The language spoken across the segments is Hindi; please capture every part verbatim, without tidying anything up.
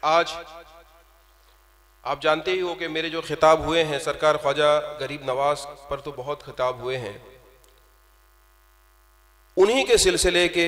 आज आप जानते ही हो कि मेरे जो खिताब हुए हैं सरकार ख्वाजा गरीब नवाज पर तो बहुत खिताब हुए हैं, उन्हीं के सिलसिले के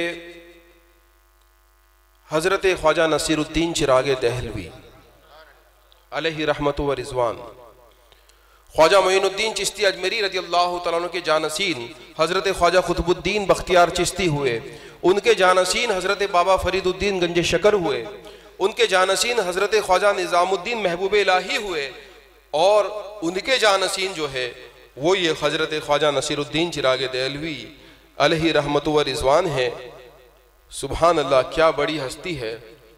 हजरत ख्वाजा नसीरुद्दीन चिरागे दहलवी अलैहि रहमत व रिजवान, ख्वाजा मोइनुद्दीन चिश्ती अजमेरी रज़ी अल्लाह तआला अन्हु के जानसीन हजरत ख्वाजा कुतुबुद्दीन बख्तियार चिश्ती हुए, उनके जानसीन हजरत बाबा फरीदुद्दीन गंज शकर हुए, उनके जानसीन हजरत ख्वाजा निज़ामुद्दीन महबूब इलाही हुए, और उनके जानसीन जो है वो ये हजरत ख्वाजा नसीरुद्दीन चिरागे दहलवी अलैहि रहमत व रिजवान है। सुभान अल्लाह, क्या बड़ी हस्ती है।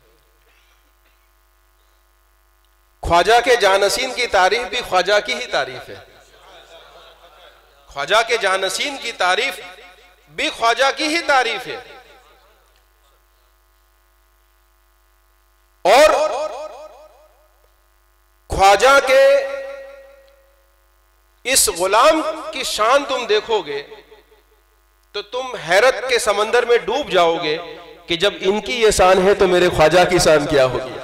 ख्वाजा के जानसीन की तारीफ भी ख्वाजा की ही तारीफ है, ख्वाजा के जानसीन की तारीफ भी ख्वाजा की ही तारीफ है। और ख्वाजा के इस गुलाम की शान तुम देखोगे तो तुम हैरत के समंदर में डूब जाओगे कि जब इनकी ये शान है तो मेरे ख्वाजा की शान क्या होगी।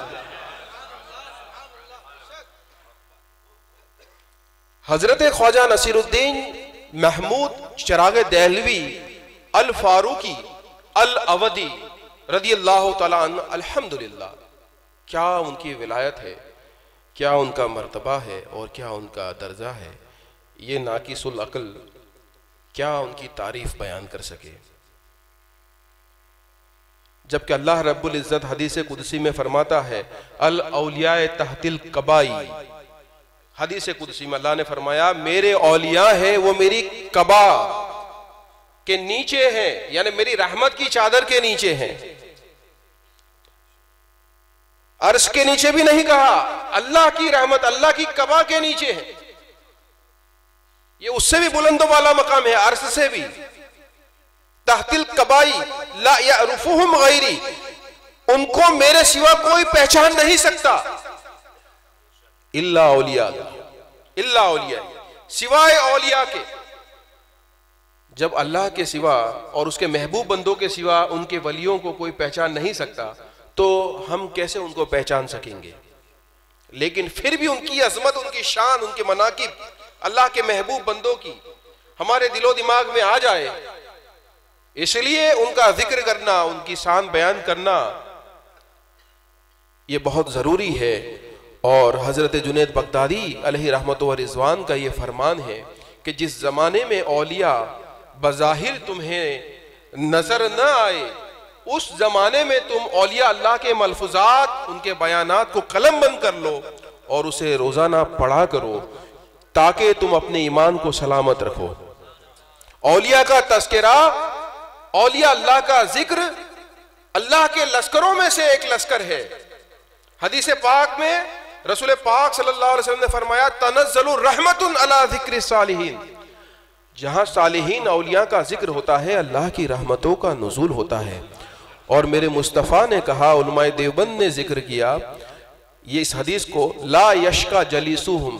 हजरत ख्वाजा नसीरुद्दीन महमूद चिरागे दहलवी अल फारूकी अल अवदी रज़ी अल्लाह तआला अन्हु, अल्हम्दुलिल्लाह, क्या उनकी विलायत है, क्या उनका मर्तबा है और क्या उनका दर्जा है, ये नाकिसुल अक्ल क्या उनकी तारीफ बयान कर सके। जबकि अल्लाह रब्बुल इज्जत हदीस कुदसी में फरमाता है अल औलिया तहतिल कबाई, हदीस कुदसी में अल्लाह ने फरमाया मेरे औलिया है वो मेरी कबा के नीचे हैं, यानी मेरी रहमत की चादर के नीचे हैं। अर्श के नीचे भी नहीं कहा, अल्लाह की रहमत अल्लाह की कबा के नीचे है। ये उससे भी बुलंदो वाला मकाम है, अर्श से भी। तहतिल कबाई ला यअरुफुहुम गैरी, उनको मेरे सिवा कोई पहचान नहीं सकता। इल्ला औलिया, इल्ला औलिया, सिवाय औलिया के। जब अल्लाह के सिवा और उसके महबूब बंदों के सिवा उनके वलियों को कोई पहचान नहीं सकता तो हम कैसे उनको पहचान सकेंगे। लेकिन फिर भी उनकी अजमत, उनकी शान, उनके मनाकिब अल्लाह के महबूब बंदों की हमारे दिलो दिमाग में आ जाए, इसलिए उनका जिक्र करना, उनकी शान बयान करना ये बहुत जरूरी है। और हजरत जुनैद बगदादी अलैहि रहमत व रिजवान का ये फरमान है कि जिस जमाने में औलिया बज़ाहिर तुम्हें नजर न आए, उस जमाने में तुम औलिया अल्लाह के मलफुजात, उनके बयानात को कलम बंद कर लो और उसे रोजाना पढ़ा करो ताकि तुम अपने ईमान को सलामत रखो। औलिया का तस्करा, औलिया अल्लाह का जिक्र अल्लाह के लश्करों में से एक लश्कर है। हदीस पाक में रसूल पाक सल्लल्लाहु अलैहि वसल्लम ने फरमाया तनज़्ज़लु रहमतुन अला ज़िक्रि सालिहीन, जहां सालिहीन औलिया का जिक्र होता है अल्लाह की रहमतों का नुज़ूल होता है। और मेरे मुस्तफ़ा ने कहा, उलमाए देवबंद ने जिक्र किया ये इस हदीस को, ला यशका जलीसुहुम,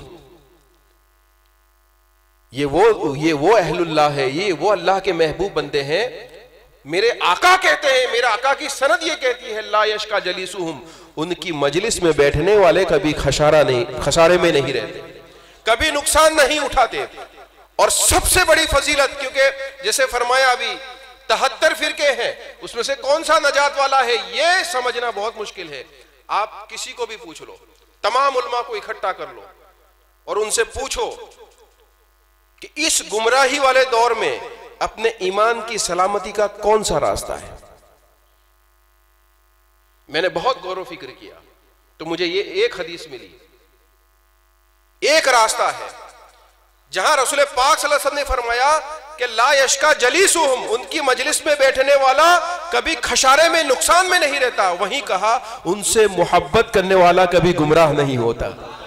ये वो ये वो अहलुल्लाह है, ये वो अल्लाह के महबूब बंदे हैं। मेरे आका कहते हैं, मेरा आका की सनद ये कहती है ला यशका जलीसुहुम, उनकी मजलिस में बैठने वाले कभी खसारा नहीं, खसारे में नहीं रहते, कभी नुकसान नहीं उठाते। और सबसे बड़ी फजीलत, क्योंकि जैसे फरमाया अभी तहत्तर फिरके हैं, उसमें से कौन सा नजात वाला है ये समझना बहुत मुश्किल है। आप किसी को भी पूछ लो, तमाम उलमा को इकट्ठा कर लो और उनसे पूछो कि इस गुमराही वाले दौर में अपने ईमान की सलामती का कौन सा रास्ता है। मैंने बहुत गौर व फिक्र किया तो मुझे ये एक हदीस मिली, एक रास्ता है जहां रसूल पाक सल्लल्लाहु अलैहि वसल्लम ने फरमाया कि ला यशका जलीसुहुम, उनकी मजलिस में बैठने वाला कभी खसारे में, नुकसान में नहीं रहता। वहीं कहा उनसे मोहब्बत करने वाला कभी गुमराह नहीं होता।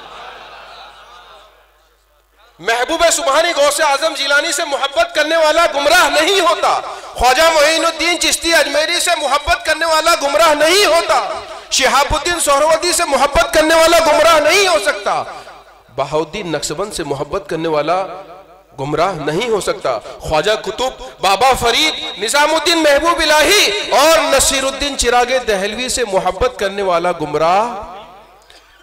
महबूब सुबहानी गौसे आजम जिलानी से मोहब्बत करने वाला गुमराह नहीं होता। ख्वाजा मोइनुद्दीन चिश्ती अजमेरी से मोहब्बत करने वाला गुमराह नहीं होता। शिहाबुद्दीन सोहरवर्दी से मोहब्बत करने वाला गुमराह नहीं हो सकता। बहाउद्दीन नक्शबंद से मोहब्बत करने वाला गुमराह नहीं हो सकता। ख्वाजा कुतुब, बाबा फरीद, निजामुद्दीन महबूब इलाही और नसीरुद्दीन चिरागे दहलवी से मोहब्बत करने वाला गुमराह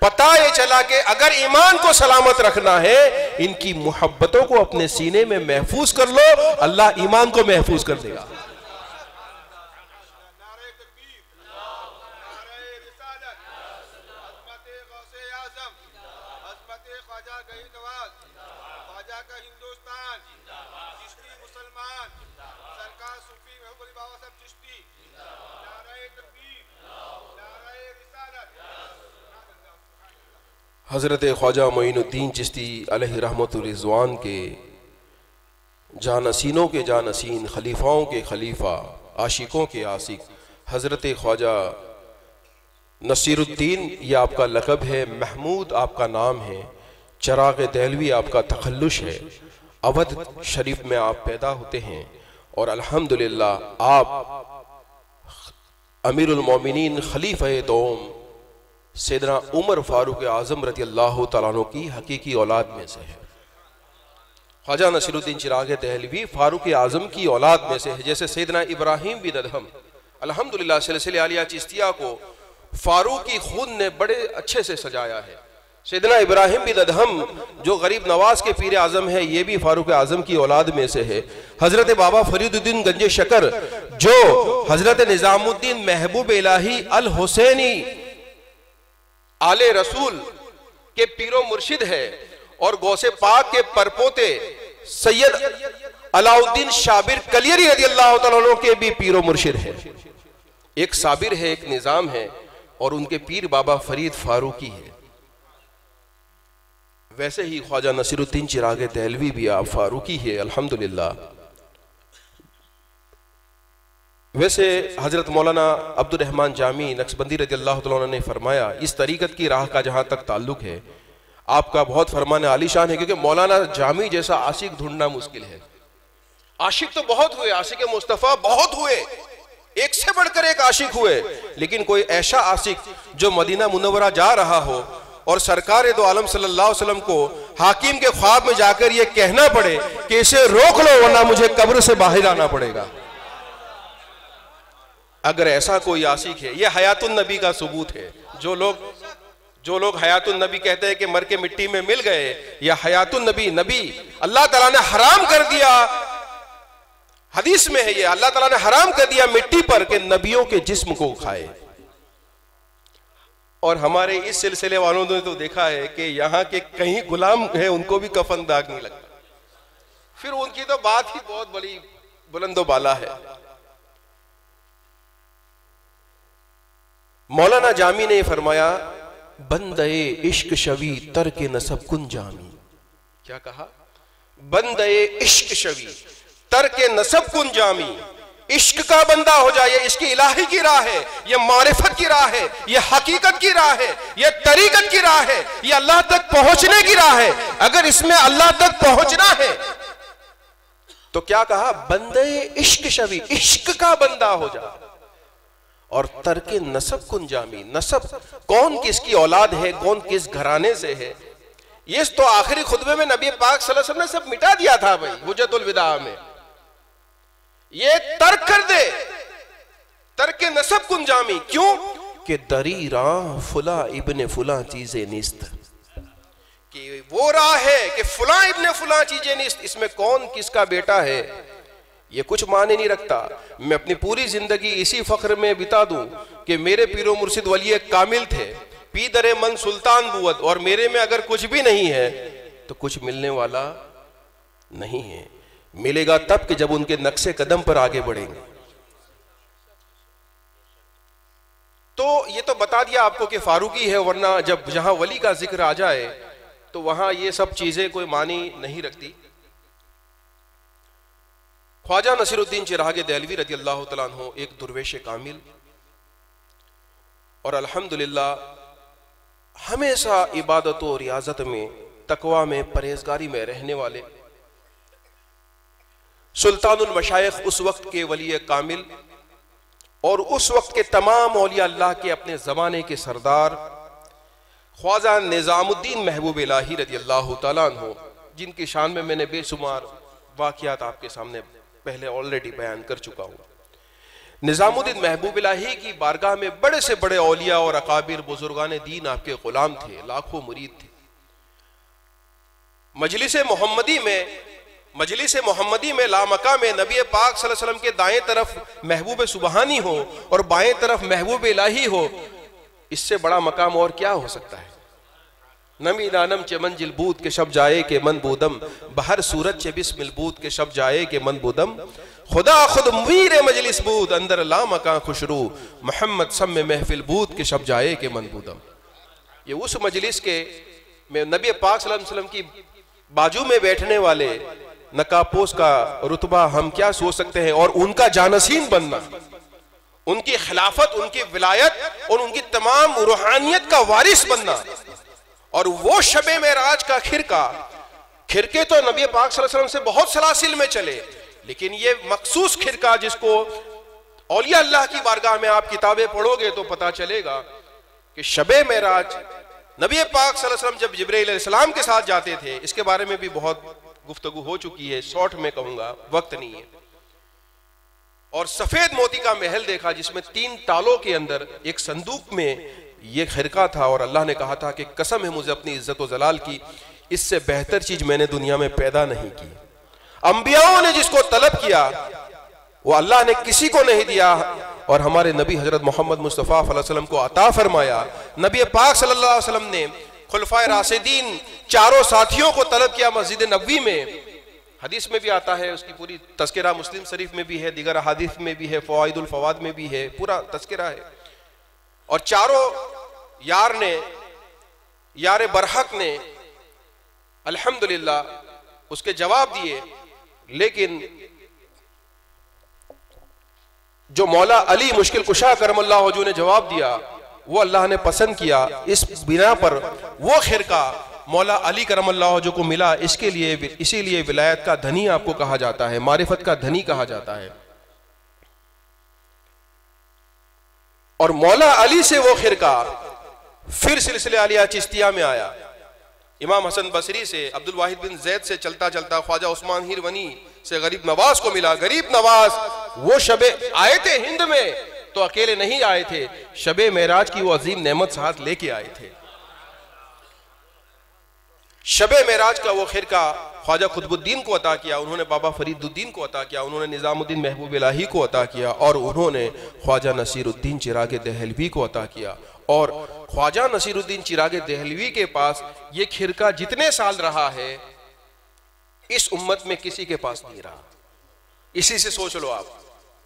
पता ये चला कि अगर ईमान को सलामत रखना है, इनकी मोहब्बतों को अपने सीने में महफूज कर लो, अल्लाह ईमान को महफूज कर देगा। हज़रत ख्वाजा मोइनुद्दीन चिश्ती अलैहि रहमतुर रिज़वान के जानसीनों के जानसीन, खलीफाओं के खलीफा, आशिकों के आशिक हज़रत ख्वाजा नसीरुद्दीन, ये आपका लक़ब है, महमूद आपका नाम है, चिराग देहलवी आपका तखल्लुश है। अवध शरीफ में आप पैदा होते हैं और अल्हम्दुलिल्लाह आप अमीरुल मोमिनीन खलीफा दोम सैयदना उमर फारूक आज़म रज़ी अल्लाह तआला अन्हु की हकीकी औलाद में से है। ख्वाजा नसीरुद्दीन चिराग देहलवी फारूक आज़म की औलाद में से है। जैसे सैयदना इब्राहिम बिन अदहम, अल्हम्दुलिल्लाह सिलसिले आलिया चिश्तिया को फारूकी खून ने बड़े अच्छे से सजाया है। सैयदना इब्राहिम बिन अदहम जो गरीब नवाज के पीर आज़म है, ये भी फारूक आज़म की औलाद में से है। हज़रत बाबा फरीदुद्दीन गंजे शकर जो हज़रत निज़ामुद्दीन महबूब इलाही अल हुसैनी आले रसूल के पीरो मुर्शिद है और गौसे पाक के परपोते सैयद अलाउद्दीन शाबिर कलियरी रज़ी अल्लाह तआला अन्हु के भी पीरो मुर्शिद है। एक साबिर है, एक निजाम है और उनके पीर बाबा फरीद फारूकी है। वैसे ही ख्वाजा नसीरुद्दीन चिराग देहलवी भी आप फारूकी है, अल्हम्दुलिल्लाह। वैसे हज़रत मौलाना अब्दुर रहमान जामी नक्शबंदी रज़ी अल्लाह तआला अन्हु ने फरमाया, इस तरीक़त की राह का जहाँ तक ताल्लुक है, आपका बहुत फरमान आलीशान है, क्योंकि मौलाना जामी जैसा आशिक ढूंढना मुश्किल है। आशिक तो बहुत हुए, आशिक मुस्तफ़ा बहुत हुए, एक से बढ़कर एक आशिक हुए, लेकिन कोई ऐसा आशिक जो मदीना मुनव्वरा जा रहा हो और सरकार दो आलम सल्लल्लाहु अलैहि वसल्लम को हाकिम के ख्वाब में जाकर ये कहना पड़े कि इसे रोक लो वरना मुझे कब्र से बाहर आना पड़ेगा। अगर ऐसा कोई आशिक है, यह हयातुन नबी का सबूत है। जो लोग जो लोग हयातुन नबी कहते हैं कि मर के मिट्टी में मिल गए, या हयातुन नबी, नबी अल्लाह ताला ने हराम कर दिया, हदीस में है ये, अल्लाह ताला ने हराम कर दिया मिट्टी पर कि नबियों के जिस्म को खाए। और हमारे इस सिलसिले वालों ने तो देखा है कि यहाँ के कहीं गुलाम है उनको भी कफन दाग नहीं लगता, फिर उनकी तो बात ही बहुत बड़ी बुलंदो बाला है। मौलाना जामी ने फरमाया, बंदे इश्क शवी तरके नसब कुन जामी। क्या कहा? बंदे इश्क शवी तरके नसब कुन जामी। इश्क का बंदा हो जाए, इसकी इलाही की राह है, यह मारिफत की राह है, यह हकीकत की राह है, यह तरीकत की राह है, यह अल्लाह तक पहुंचने की राह है। अगर इसमें अल्लाह तक पहुंचना है तो क्या कहा? बंदे इश्क शवी, इश्क का बंदा हो जा। और तरके नसब कुन जामी, नसब कौन किसकी औलाद है, कौन किस घराने से है, ये तो आखिरी खुतबे में नबी पाक सल्लल्लाहु अलैहि वसल्लम ने सब मिटा दिया था भाई, हुज्जतुल विदा में। ये तर्क कर दे, तरके नसब कुन जामी। क्यों? कि दरी राह फुला इब्ने फुला चीजें निस्त, कि वो राह है कि फुला इब्ने फुला चीजें निस्त, इसमें कौन किसका बेटा है ये कुछ माने नहीं रखता। मैं अपनी पूरी जिंदगी इसी फख्र में बिता दूं कि मेरे पीरो मुर्शिद वली कामिल थे, पी दरे मन सुल्तान बुवत, और मेरे में अगर कुछ भी नहीं है तो कुछ मिलने वाला नहीं है। मिलेगा तब कि जब उनके नक्शे कदम पर आगे बढ़ेंगे। तो ये तो बता दिया आपको कि फारूकी है, वरना जब जहां वली का जिक्र आ जाए तो वहां ये सब चीजें कोई मानी नहीं रखती। ख्वाजा नसीरुद्दीन चिराग देहलवी रज़ी अल्लाह तआला अन्हु एक दुर्वेश कामिल और अल्हम्दुलिल्लाह हमेशा इबादत और रियाजत में, तकवा में, परहेजगारी में रहने वाले सुल्तानुल मशाइख, उस वक्त के वली कामिल और उस वक्त के तमाम औलिया अल्लाह के अपने ज़माने के सरदार ख्वाजा निज़ामुद्दीन महबूब इलाही रज़ी अल्लाह तआला अन्हु, जिनकी शान में मैंने बेशुमार वाक़ियात आपके सामने पहले ऑलरेडी बयान कर चुका हूं। निज़ामुद्दीन महबूब इलाही की बारगाह में बड़े से बड़े औलिया और अकाबिर बुजुर्गान दीन आपके गुलाम थे, लाखों मुरीद थे। मजलिस मोहम्मदी में मजलिस मोहम्मदी में लामका में नबी पाक सल्लल्लाहु अलैहि वसल्लम के दाएं तरफ महबूब सुबहानी हो और बाएं तरफ महबूब इलाही हो, इससे बड़ा मकाम और क्या हो सकता है। नमी नानम चे मंजिल बूद के शब जाए के मन बूदम, बहर सूरज चे बिस्मिल बूद के शब जाए के मन बूदम, खुदा खुद मीर मजलिस बूद अंदर लामका खुशरू, मोहम्मद सम में महफिल बूद के शब जाए के मन बूदम। ये उस मजलिस के में नबी पाक सल्लल्लाहु अलैहि वसल्लम की बाजू में बैठने वाले नकापोस का रुतबा हम क्या सोच सकते हैं, और उनका जानसीन बनना, उनकी खिलाफत, उनकी विलायत और उनकी तमाम रूहानियत का वारिस बनना। और वो शबे मेराज का खिरका, खिरके तो नबी पाक सल्लल्लाहु अलैहि वसल्लम से बहुत सलासिल में चले, लेकिन ये मखसूस खिरका जिसको औलिया अल्लाह की बारगाह में आप किताबें पढ़ोगे तो पता चलेगा कि शबे मेराज नबी पाक सल्लल्लाहु अलैहि वसल्लम जब जिब्रील अलैहिस्सलाम के साथ जाते थे, इसके बारे में भी बहुत गुफ्तगू हो चुकी है, शॉर्ट में कहूंगा, वक्त नहीं है। और सफेद मोती का महल देखा जिसमें तीन तालों के अंदर एक संदूक में ये खिरका था, और अल्लाह ने कहा था कि कसम है मुझे अपनी इज्जत व जलाल की, इससे बेहतर चीज मैंने दुनिया में पैदा नहीं की। अंबियाओं ने जिसको तलब किया वो अल्लाह ने किसी को नहीं दिया, और हमारे नबी हजरत मोहम्मद मुस्तफ़ा सल्लल्लाहु अलैहि वसल्लम को अता फरमाया। नबी पाक सल्लल्लाहु अलैहि वसल्लम ने खुलफाए राशिदीन चारों साथियों को तलब किया मस्जिद नबवी में। हदीस में भी आता है, उसकी पूरी तस्किरा मुस्लिम शरीफ में भी है, दीगर हदीस में भी है, फवाइदुल फवाद में भी है, पूरा तस्किरा है। और चारों यार ने, यार बरहक ने अल्हम्दुलिल्लाह उसके जवाब दिए, लेकिन जो मौला अली मुश्किल कुशा करमल्लाहु वजहू ने जवाब दिया वो अल्लाह ने पसंद किया। इस बिना पर वो खिरका मौला अली करमल्लाहु वजहू को मिला, इसके लिए इसीलिए विलायत का धनी आपको कहा जाता है, मारिफत का धनी कहा जाता है। और मौला अली से वो खिरका फिर सिलसिले आलिया चिश्तिया में आया। इमाम हसन बसरी से, अब्दुल वाहिद बिन जैद से चलता चलता ख्वाजा उस्मान हिरवनी से गरीब नवाज को मिला। गरीब नवाज वो शबे आए थे हिंद में तो अकेले नहीं आए थे, शबे मेराज की वो अजीम नेमत साथ लेके आए थे। शबे मेराज का वो खिरका ख्वाजा खुतबुद्दीन को अता किया, उन्होंने बाबा फरीदुद्दीन को अता किया, उन्होंने निज़ामुद्दीन महबूब इलाही को अता किया, और उन्होंने ख्वाजा नसीरुद्दीन चिराग दहलवी को अता किया। और ख्वाजा नसीरुद्दीन चिराग दहलवी के पास ये खिरका जितने साल रहा है इस उम्मत में किसी के पास नहीं रहा। इसी से सोच लो आप,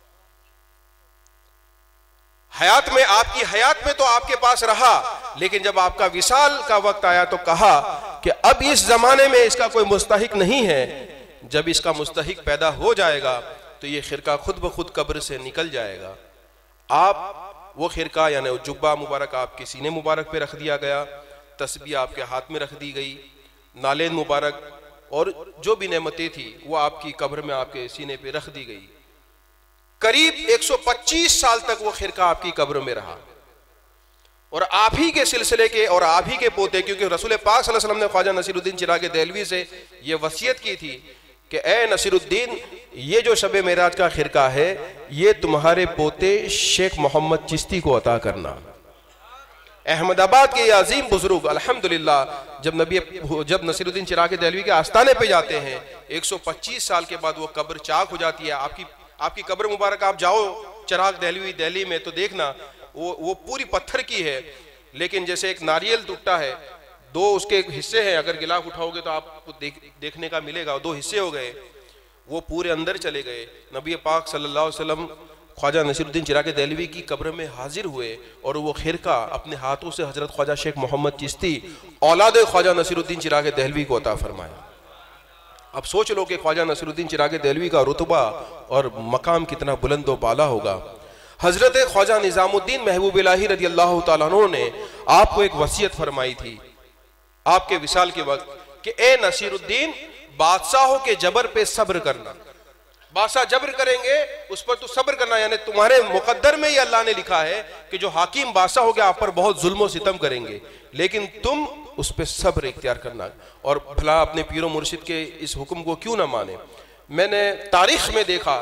हयात में, आपकी हयात में तो आपके पास रहा, लेकिन जब आपका विसाल का वक्त आया तो कहा कि अब इस जमाने में इसका कोई मुस्तहिक नहीं है। जब इसका मुस्तहिक पैदा हो जाएगा तो ये खिरका खुद ब खुद कब्र से निकल जाएगा। आप वो खिरका यानी जुब्बा मुबारक आपके सीने मुबारक पे रख दिया गया, तस्बीह आपके हाथ में रख दी गई, नालेन मुबारक और जो भी नेमतें थी वो आपकी कब्र में आपके सीने पे रख दी गई। करीब एक सौ पच्चीस साल तक वो खिरका आपकी कब्र में रहा। और आप ही के सिलसिले के और आप ही के पोते, क्योंकि रसूल पाक सल्लल्लाहु अलैहि वसल्लम ने ख्वाजा नसीरुद्दीन चिराग दहलवी से ये वसीयत की थी कि ए नसीरुद्दीन, ये जो शबे मेराज का खिरका है ये तुम्हारे पोते शेख मोहम्मद चिश्ती को अता करना। अहमदाबाद के ये अजीम बुजुर्ग अल्हम्दुलिल्लाह जब नबी जब नसीरुद्दीन चिराग दहलवी के आस्थाने पे जाते हैं, एक सौ पच्चीस साल के बाद वो कब्र चाक हो जाती है। आपकी आपकी कब्र मुबारक आप जाओ चिराग दहलवी दिल्ली में तो देखना वो वो पूरी पत्थर की है, लेकिन जैसे एक नारियल टूटा है, दो उसके हिस्से हैं, अगर गिलाफ उठाओगे तो आपको देख, देखने का मिलेगा, दो हिस्से हो गए, वो पूरे अंदर चले गए। नबी पाक सल्लल्लाहु अलैहि वसल्लम ख्वाजा नसीरुद्दीन चिराग दहलवी की कब्र में हाजिर हुए और वो खिरका अपने हाथों से हजरत ख्वाजा शेख मोहम्मद चिश्ती औलाद ख्वाजा नसीरुद्दीन चिराग दहलवी को अता फरमाया। अब सोच लो कि ख्वाजा नसीरुद्दीन चिराग दहलवी का रुतबा और मकाम कितना बुलंद व बाला होगा। हजरत ख्वाजा निज़ामुद्दीन महबूब इलाही रज़ी अल्लाह तआला अन्हु ने आपको एक वसीयत फरमाई थी आपके विसाल के वक्त कि ए नसीरुद्दीन, बादशाहों के जबर पे सब्र करना। बादशाह जबर करेंगे उस पर तू सब्र करना, यानी तुम्हारे मुकद्दर में ही अल्लाह ने लिखा है कि जो हाकिम बादशाह हो गया आप पर बहुत जुल्म और सितम करेंगे, लेकिन तुम उस पर सब्र इख्तियार करना और भला अपने पीरो मुर्शिद के इस हुक्म को क्यों ना माने। मैंने तारीख में देखा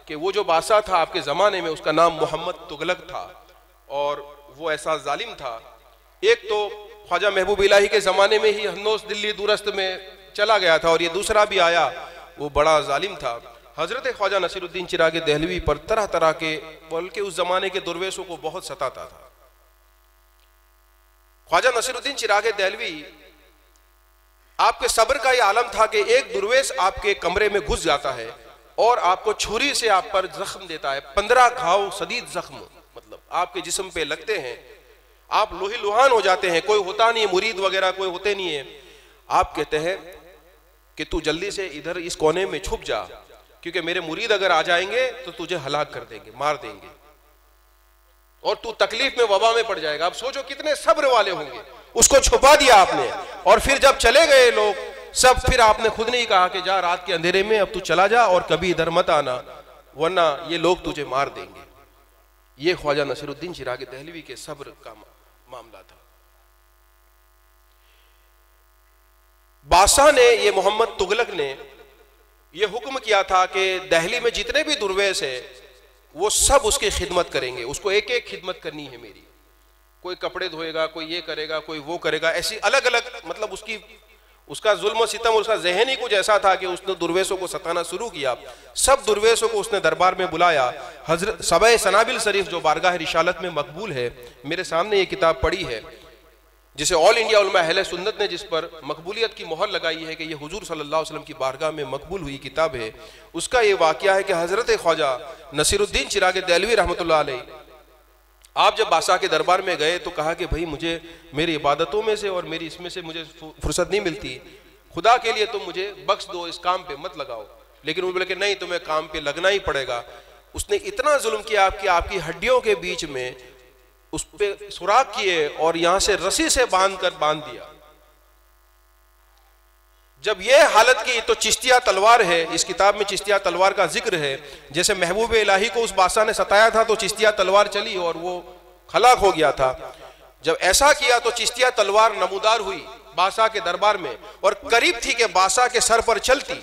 कि वो जो बादशाह था आपके ज़माने में उसका नाम मोहम्मद तुगलक था और वो ऐसा जालिम था। एक तो ख्वाजा महबूब इलाही के ज़माने में ही हन्नोस दिल्ली दूरस्त में चला गया था और ये दूसरा भी आया, वो बड़ा जालिम था। हज़रत ख्वाजा नसीरुद्दीन चिराग दहलवी पर तरह तरह के, बल्कि उस ज़माने के दुर्वेशों को बहुत सताता था। ख्वाजा नसीरुद्दीन चिराग दहलवी, आपके सब्र का ये आलम था कि एक दुर्वेश आपके कमरे में घुस जाता है और आपको छुरी से आप पर जख्म देता है। पंद्रह घाव सदीद जख्म मतलब आपके जिस्म पे लगते हैं, आप लोही लुहान हो जाते हैं। कोई होता नहीं है, मुरीद वगैरह कोई होते नहीं है। आप कहते हैं कि तू जल्दी से इधर इस कोने में छुप जा, क्योंकि मेरे मुरीद अगर आ जाएंगे तो तुझे हलाक कर देंगे, मार देंगे और तू तकलीफ में, वबा में पड़ जाएगा। अब सोचो कितने सब्र वाले होंगे। उसको छुपा दिया आपने और फिर जब चले गए लोग सब, फिर आपने खुद नहीं कहा कि जा रात के अंधेरे में अब तू चला जा और कभी इधर मत आना, वरना ये लोग तुझे मार देंगे। ये ख्वाजा नसीरुद्दीन चिराग दहलवी के सब्र का मामला था। बादशाह ने, ये मोहम्मद तुगलक ने ये हुक्म किया था कि दिल्ली में जितने भी दुर्वेश है वो सब उसकी खिदमत करेंगे, उसको एक एक खिदमत करनी है मेरी। कोई कपड़े धोएगा, कोई ये करेगा, कोई वो करेगा, ऐसी अलग अलग, मतलब उसकी उसका जुल्म सितम, उसका जहन ही कुछ ऐसा था कि उसने दुर्वेशों को सताना शुरू किया। सब दुर्वेशों को उसने दरबार में बुलाया। हजरत सबा सनाबिल शरीफ जो बारगाह रिसालत में मकबूल है, मेरे सामने ये किताब पड़ी है, जिसे ऑल इंडिया उलमा अहले सुन्नत ने जिस पर मकबूलियत की मोहर लगाई है कि ये हुजूर सल्लल्लाहु अलैहि वसल्लम की बारगाह में मकबूल हुई किताब है। उसका ये वाक़या है कि हज़रत ख्वाजा नसीरुद्दीन चिराग दहलवी रहमतुल्लाह अलैह, आप जब बादशाह के दरबार में गए तो कहा कि भाई मुझे मेरी इबादतों में से और मेरी इसमें से मुझे फुर्सत नहीं मिलती, खुदा के लिए तुम मुझे बख्श दो, इस काम पे मत लगाओ। लेकिन वो बोले कि नहीं, तुम्हें काम पे लगना ही पड़ेगा। उसने इतना जुल्म किया आपकी आपकी हड्डियों के बीच में, उस पे सुराख किए और यहां से रस्सी से बांध कर बांध दिया। जब ये हालत की तो चिश्तिया तलवार है, इस किताब में चिश्तिया तलवार का जिक्र है। जैसे महबूब इलाही को उस बादशाह ने सताया था तो चिश्तिया तलवार चली और वो हलाक हो गया था। जब ऐसा किया तो चिश्तिया तलवार नमूदार हुई बादशाह के दरबार में और करीब थी कि बादशाह के सर पर चलती।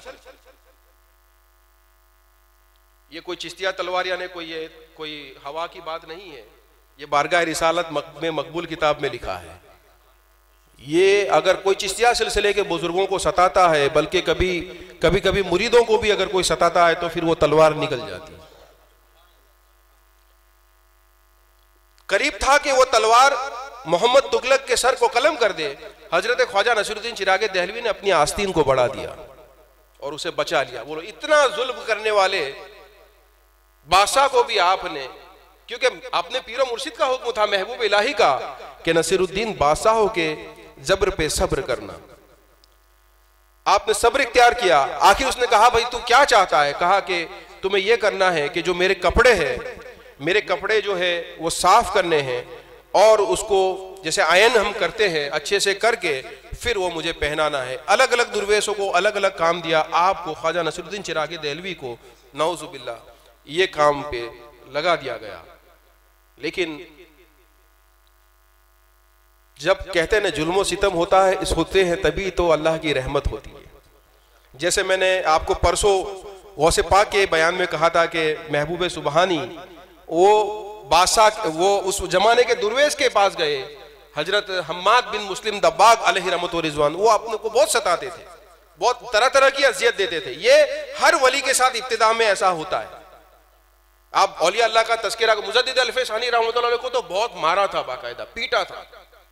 ये कोई चिश्तिया तलवार यानी कोई ये कोई हवा की बात नहीं है, ये बारगाह रिसालत में मकबूल किताब में लिखा है। ये अगर कोई चिश्तिया सिलसिले के बुजुर्गों को सताता है, बल्कि कभी कभी कभी मुरीदों को भी अगर कोई सताता है तो फिर वो तलवार निकल जाती है। करीब था कि वो तलवार मोहम्मद तुगलक के सर को कलम कर दे। हजरत ख्वाजा नसीरुद्दीन चिराग दहलवी ने अपनी आस्तीन को बढ़ा दिया और उसे बचा लिया। बोलो, इतना जुल्म करने वाले बादशाह को भी आपने, क्योंकि आपने पीरो मुर्शिद का हुक्म था महबूब इलाही का कि नसीरुद्दीन बादशाहों के जबर पे सब्र करना, आपने सब्र इख्तियार किया। आखिर उसने कहा भाई तू क्या चाहता है? कहा कि तुम्हें यह करना है कि जो मेरे कपड़े हैं, मेरे कपड़े जो है वो साफ करने हैं और उसको जैसे आयन हम करते हैं अच्छे से करके फिर वो मुझे पहनाना है। अलग अलग दुर्वेशों को अलग अलग काम दिया। आपको ख्वाजा नसीरुद्दीन चिराग दहलवी को नौजुबिल्लाह ये काम पे लगा दिया गया। लेकिन जब कहते हैं ना जुल्म सितम होता है, इस होते हैं तभी तो अल्लाह की रहमत होती है। जैसे मैंने आपको परसों गौसे पाक के बयान में कहा था कि महबूब सुबहानी वो बादशाह, वो उस जमाने के दुर्वेश के पास गए, हजरत हम्माद बिन मुस्लिम दब्बाग अलैहि रहमत व रिजवान, वो अपने को बहुत सताते थे, बहुत तरह तरह की अजियत देते थे। ये हर वली के साथ इब्तिदा में ऐसा होता है। आप औलिया अल्लाह का तस्करा, मुजद्दिद अल्फसानी रहमतुल्लाह अलैह को तो बहुत मारा था, बाकायदा पीटा था।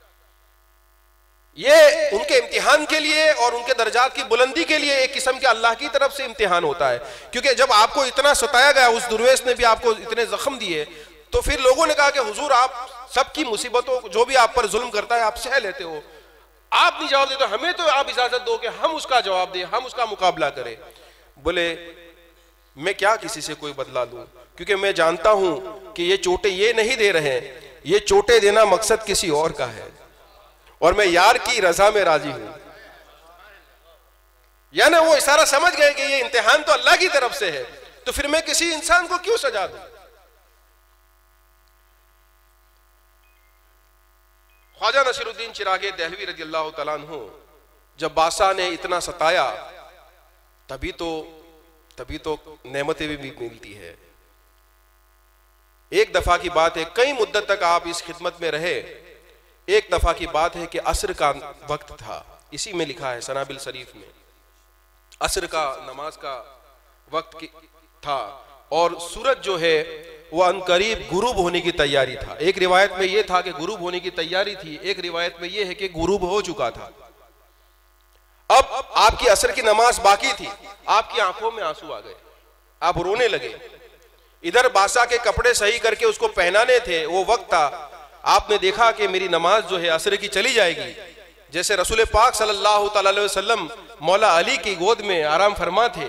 ये उनके इम्तिहान के लिए और उनके दर्जात की बुलंदी के लिए एक किस्म के अल्लाह की तरफ से इम्तिहान होता है। क्योंकि जब आपको इतना सताया गया, उस दुर्वेश ने भी आपको इतने जख्म दिए, तो फिर लोगों ने कहा कि हुजूर आप सबकी मुसीबतों जो भी आप पर जुल्म करता है आप सह लेते हो, आप नहीं जवाब देते, हमें तो आप इजाजत दो कि हम उसका जवाब दें, हम उसका मुकाबला करें। बोले मैं क्या किसी से कोई बदला लूं, क्योंकि मैं जानता हूं कि ये चोटें ये नहीं दे रहे हैं, ये चोटें देना मकसद किसी और का है और मैं यार की रजा में राजी हूं। यानी वो इशारा समझ गए कि ये इम्तिहान तो अल्लाह की तरफ से है, तो फिर मैं किसी इंसान को क्यों सजा दूं। ख्वाजा नसीरुद्दीन चिराग दहलवी रज़ियल्लाहु तआला अन्हु जब बादशाह ने इतना सताया, तभी तो तभी तो नेमतें भी मिलती है। एक दफा की बात है, कई मुद्दत तक आप इस खिदमत में रहे। एक दफा की बात है कि असर का वक्त था, इसी में लिखा है सनाबिल शरीफ में, असर का नमाज का वक्त था और सूरज जो है वह अनकरीब गुरूब होने की तैयारी था। एक रिवायत में यह था कि गुरूब होने की तैयारी थी, एक रिवायत में यह है कि गुरूब हो चुका था। अब आपकी असर की नमाज बाकी थी, आपकी आंखों में आंसू आ गए, आप रोने लगे। इधर बादशाह के कपड़े सही करके उसको पहनाने थे, वो वक्त था, आपने देखा कि मेरी नमाज जो है असर की चली जाएगी। जैसे रसूल पाक सल्लल्लाहु अलैहि वसल्लम मौला अली की गोद में आराम फरमा थे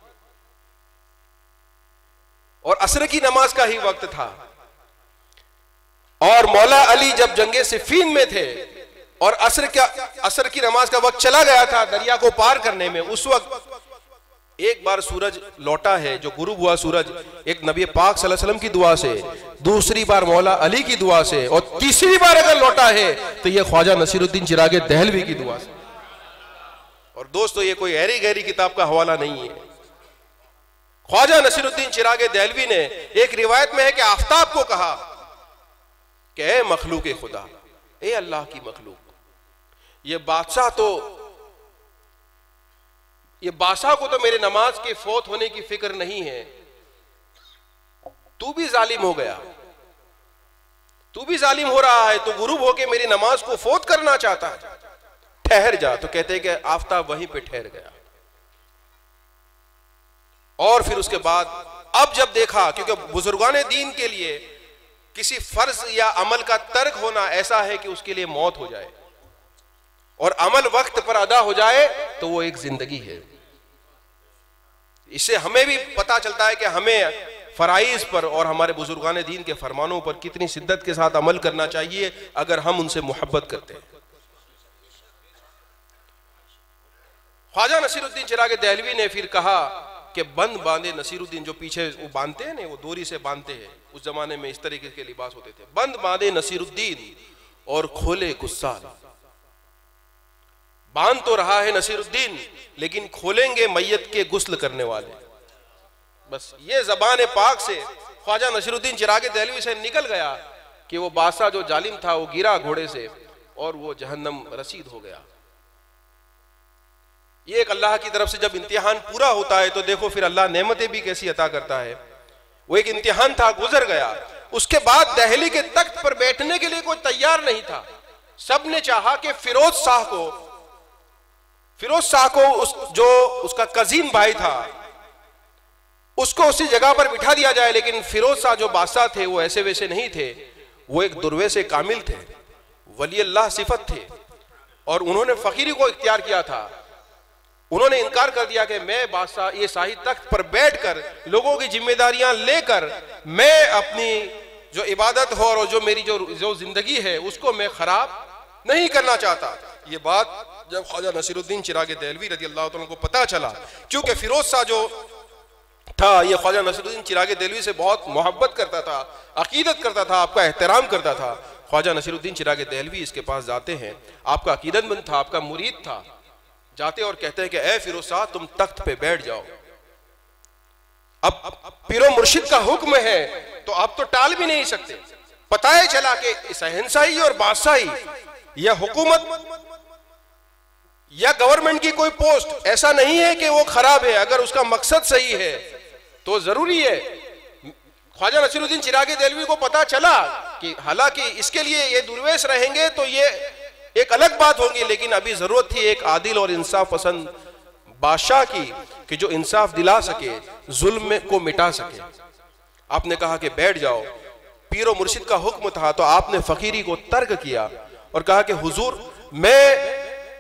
और असर की नमाज का ही वक्त था, और मौला अली जब जंगे सिफीन में थे और असर का असर की नमाज का वक्त चला गया था दरिया को पार करने में, उस वक्त एक बार सूरज लौटा है, जो गुरूब हुआ सूरज, एक नबी पाक सल्लल्लाहु अलैहि वसल्लम की दुआ से, दूसरी बार मौला अली की दुआ से, और तीसरी बार अगर लौटा है तो यह ख्वाजा नसीरुद्दीन चिरागे दहलवी की दुआ से। और दोस्तों ये कोई ऐरी गहरी किताब का हवाला नहीं है। ख्वाजा नसीरुद्दीन चिरागे दहलवी ने, एक रिवायत में है कि आफताब को कहा कि ए मखलूक खुदा, ए अल्लाह की मखलूक, ये बादशाह तो ये बादशाह को तो मेरे नमाज के फौत होने की फिक्र नहीं है, तू भी जालिम हो गया, तू भी जालिम हो रहा है, तो गुरूब होके मेरी नमाज को फौत करना चाहता है, ठहर जा। तो कहते हैं कि आफताब वहीं पे ठहर गया। और फिर उसके बाद अब जब देखा, क्योंकि बुजुर्गान दीन के लिए किसी फर्ज या अमल का तर्क होना ऐसा है कि उसके लिए मौत हो जाए, और अमल वक्त पर अदा हो जाए तो वो एक जिंदगी है। इससे हमें भी पता चलता है कि हमें फराइज पर और हमारे बुजुर्गान दीन के फरमानों पर कितनी शिद्दत के साथ अमल करना चाहिए अगर हम उनसे मोहब्बत करते हैं। ख्वाजा नसीरुद्दीन चिरागे दहलवी ने फिर कहा कि बंद बांधे नसीरुद्दीन, जो पीछे वो बांधते हैं ना, वो डोरी से बांधते हैं, उस जमाने में इस तरीके के लिबास होते थे, बंद बांधे नसीरुद्दीन और खोले कुस्साल। बांध तो रहा है नसीरुद्दीन, लेकिन खोलेंगे मैयत के गुस्ल करने वाले। बस ये जबान पाक से ख्वाजा नसीरुद्दीन चिरागे दहलवी से निकल गया कि वो बादशाह जो जालिम था वो गिरा घोड़े से और वो जहन्नम रसीद हो गया। ये एक अल्लाह की तरफ से जब इम्तिहान पूरा होता है तो देखो फिर अल्लाह नेमतें भी कैसी अता करता है। वो एक इम्तिहान था, गुजर गया। उसके बाद दहली के तख्त पर बैठने के लिए कोई तैयार नहीं था। सबने चाहा कि फिरोज शाह को फिरोज शाह को उस जो उसका कजीन भाई था उसको उसी जगह पर बिठा दिया जाए, लेकिन फिरोज शाह जो बादशाह थे वो ऐसे वैसे नहीं थे, वो एक दुर्वे से कामिल थे, वली अल्लाह सिफत थे, और उन्होंने फकीरी को इख्तियार किया था। उन्होंने इनकार कर दिया कि मैं बादशाह ये शाही तख्त पर बैठकर लोगों की जिम्मेदारियां लेकर मैं अपनी जो इबादत हो और जो मेरी जो जो जिंदगी है उसको मैं खराब नहीं करना चाहता। ये बात जब ख्वाजा नसीरुद्दीन चिरागे दहलवी रज़ी अल्लाह तआला को पता चला, क्योंकि फिरोज शाह जो था ये ख्वाजा नसीरुद्दीन चिरागे दहलवी से बहुत मोहब्बत करता था, अकीदत करता था, आपका एहतराम करता था। ख्वाजा नसीरुद्दीन चिरागे दहलवी इसके पास जाते हैं, आपका अकीदतमंद था, आपका मुरीद था, जाते और कहते हैं कि ए फिरोज शाह तुम तख्त पे बैठ जाओ। अब पीरो मुर्शिद का हुक्म है तो आप तो टाल भी नहीं सकते। पता है चला कि शहंशाही और बादशाही या हुकूमत या गवर्नमेंट की कोई पोस्ट ऐसा नहीं है कि वो खराब है, अगर उसका मकसद सही है तो जरूरी है। ख्वाजा नसीरुद्दीन चिरागे दहलवी को पता चला कि हालांकि इसके लिए ये दुर्वेश रहेंगे तो ये एक अलग बात होगी, लेकिन अभी जरूरत थी एक आदिल और इंसाफ पसंद बादशाह की कि जो इंसाफ दिला सके, जुल्म को मिटा सके। आपने कहा कि बैठ जाओ। पीरो मुर्शिद का हुक्म था तो आपने फकीरी को तर्क किया और कहा कि हुजूर मैं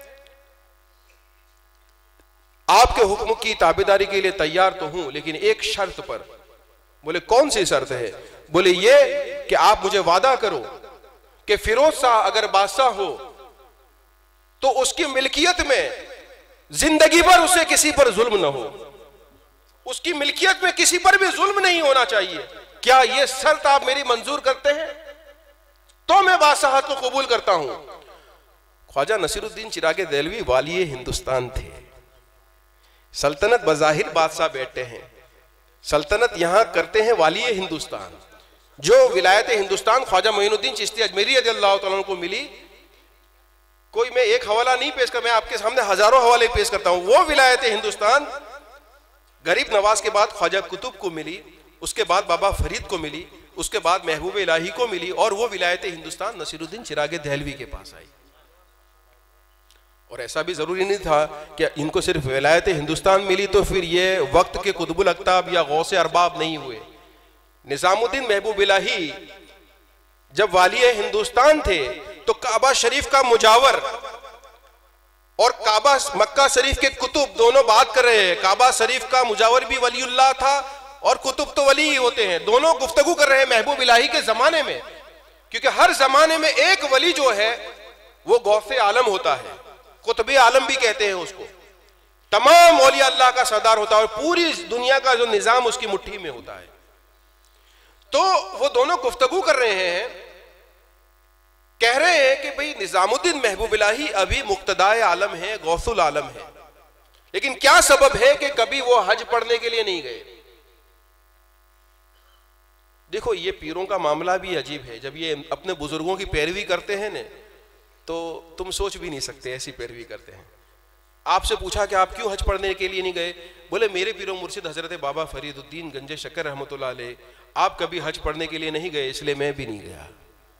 आपके हुक्म की ताबेदारी के लिए तैयार तो हूं, लेकिन एक शर्त पर। बोले कौन सी शर्त है? बोले ये कि आप मुझे वादा करो कि फिरोज शाह अगर बादशाह हो तो उसकी मिल्कियत में जिंदगी भर उसे किसी पर जुल्म न हो, उसकी मिल्कियत में किसी पर भी जुल्म नहीं होना चाहिए। क्या यह शर्त आप मेरी मंजूर करते हैं? तो मैं बादशाहत को कबूल करता हूं। ख्वाजा नसीरुद्दीन चिरागे दहलवी वाली हिंदुस्तान थे, सल्तनत बज़ाहिर बादशाह बैठते हैं, सल्तनत यहां करते हैं वाली हिंदुस्तान। जो विलायत हिंदुस्तान ख्वाजा मोइनुद्दीन चिश्ती अजमेरी रज़ियल्लाहु तआला को मिली, कोई मैं एक हवाला नहीं पेश कर, मैं आपके सामने हजारों हवाले पेश करता हूं। वो विलायत हिंदुस्तान गरीब नवाज के बाद ख्वाजा कुतुब को मिली, उसके बाद बाबा फरीद को मिली, उसके बाद महबूब इलाही को मिली, और वो विलायत हिंदुस्तान नसीरुद्दीन चिरागे दहलवी के पास आई। और ऐसा भी जरूरी नहीं था कि इनको सिर्फ विलायत हिंदुस्तान मिली तो फिर ये वक्त के कुतुबुल अक्ताब या गौसे अरबाब नहीं हुए। निजामुद्दीन महबूब इलाही जब वाली हिंदुस्तान थे तो काबा शरीफ का मुजावर और काबा मक्का शरीफ के कुतुब दोनों बात कर रहे हैं। काबा शरीफ का मुजावर भी वलीउल्लाह था और कुतुब तो वली ही होते हैं, दोनों गुफ्तगू कर रहे हैं महबूब इलाही के जमाने में, क्योंकि हर जमाने में एक वली जो है वो गौसे आलम होता है, कुतुब आलम भी कहते हैं उसको। तमाम औलिया अल्लाह का सरदार होता है और पूरी दुनिया का जो निजाम उसकी मुट्ठी में होता है। तो वो दोनों गुफ्तगू कर रहे हैं, कह रहे हैं कि भाई निजामुद्दीन महबूब इलाही अभी मुक्तदाए आलम है, गौसुल आलम है, लेकिन क्या सबब है कि कभी वो हज पढ़ने के लिए नहीं गए। देखो ये पीरों का मामला भी अजीब है, जब ये अपने बुजुर्गों की पैरवी करते हैं ना तो तुम सोच भी नहीं सकते ऐसी पैरवी करते हैं। आपसे पूछा कि आप क्यों हज पढ़ने के लिए नहीं गए, बोले मेरे पीरो मुर्शिद हजरत बाबा फरीदुद्दीन गंजे शक्कर रहमतुल्लाह अलैह आप कभी हज पढ़ने के लिए नहीं गए, इसलिए मैं भी नहीं गया।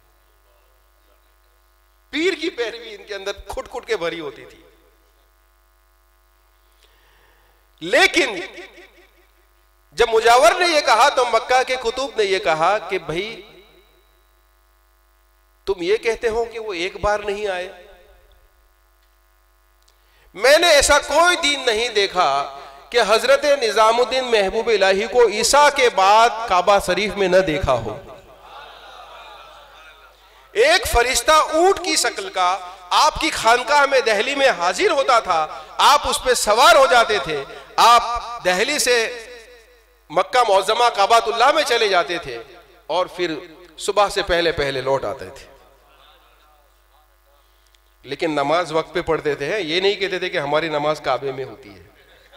पीर की पैरवी इनके अंदर खुट खुट के भरी होती थी। लेकिन जब मुजावर ने यह कहा तो मक्का के कुतुब ने यह कहा कि भाई तुम ये कहते हो कि वो एक बार नहीं आए, मैंने ऐसा कोई दिन नहीं देखा कि हजरत निजामुद्दीन महबूब इलाही को ईसा के बाद काबा शरीफ में न देखा हो। एक फरिश्ता ऊंट की शक्ल का आपकी खानकाह में दिल्ली में हाजिर होता था, आप उस पर सवार हो जाते थे, आप दिल्ली से मक्का मौजमा काबातुल्लाह में चले जाते थे और फिर सुबह से पहले पहले लौट आते थे। लेकिन नमाज वक्त पे पढ़ते थे, ये नहीं कहते थे कि हमारी नमाज काबे में होती है।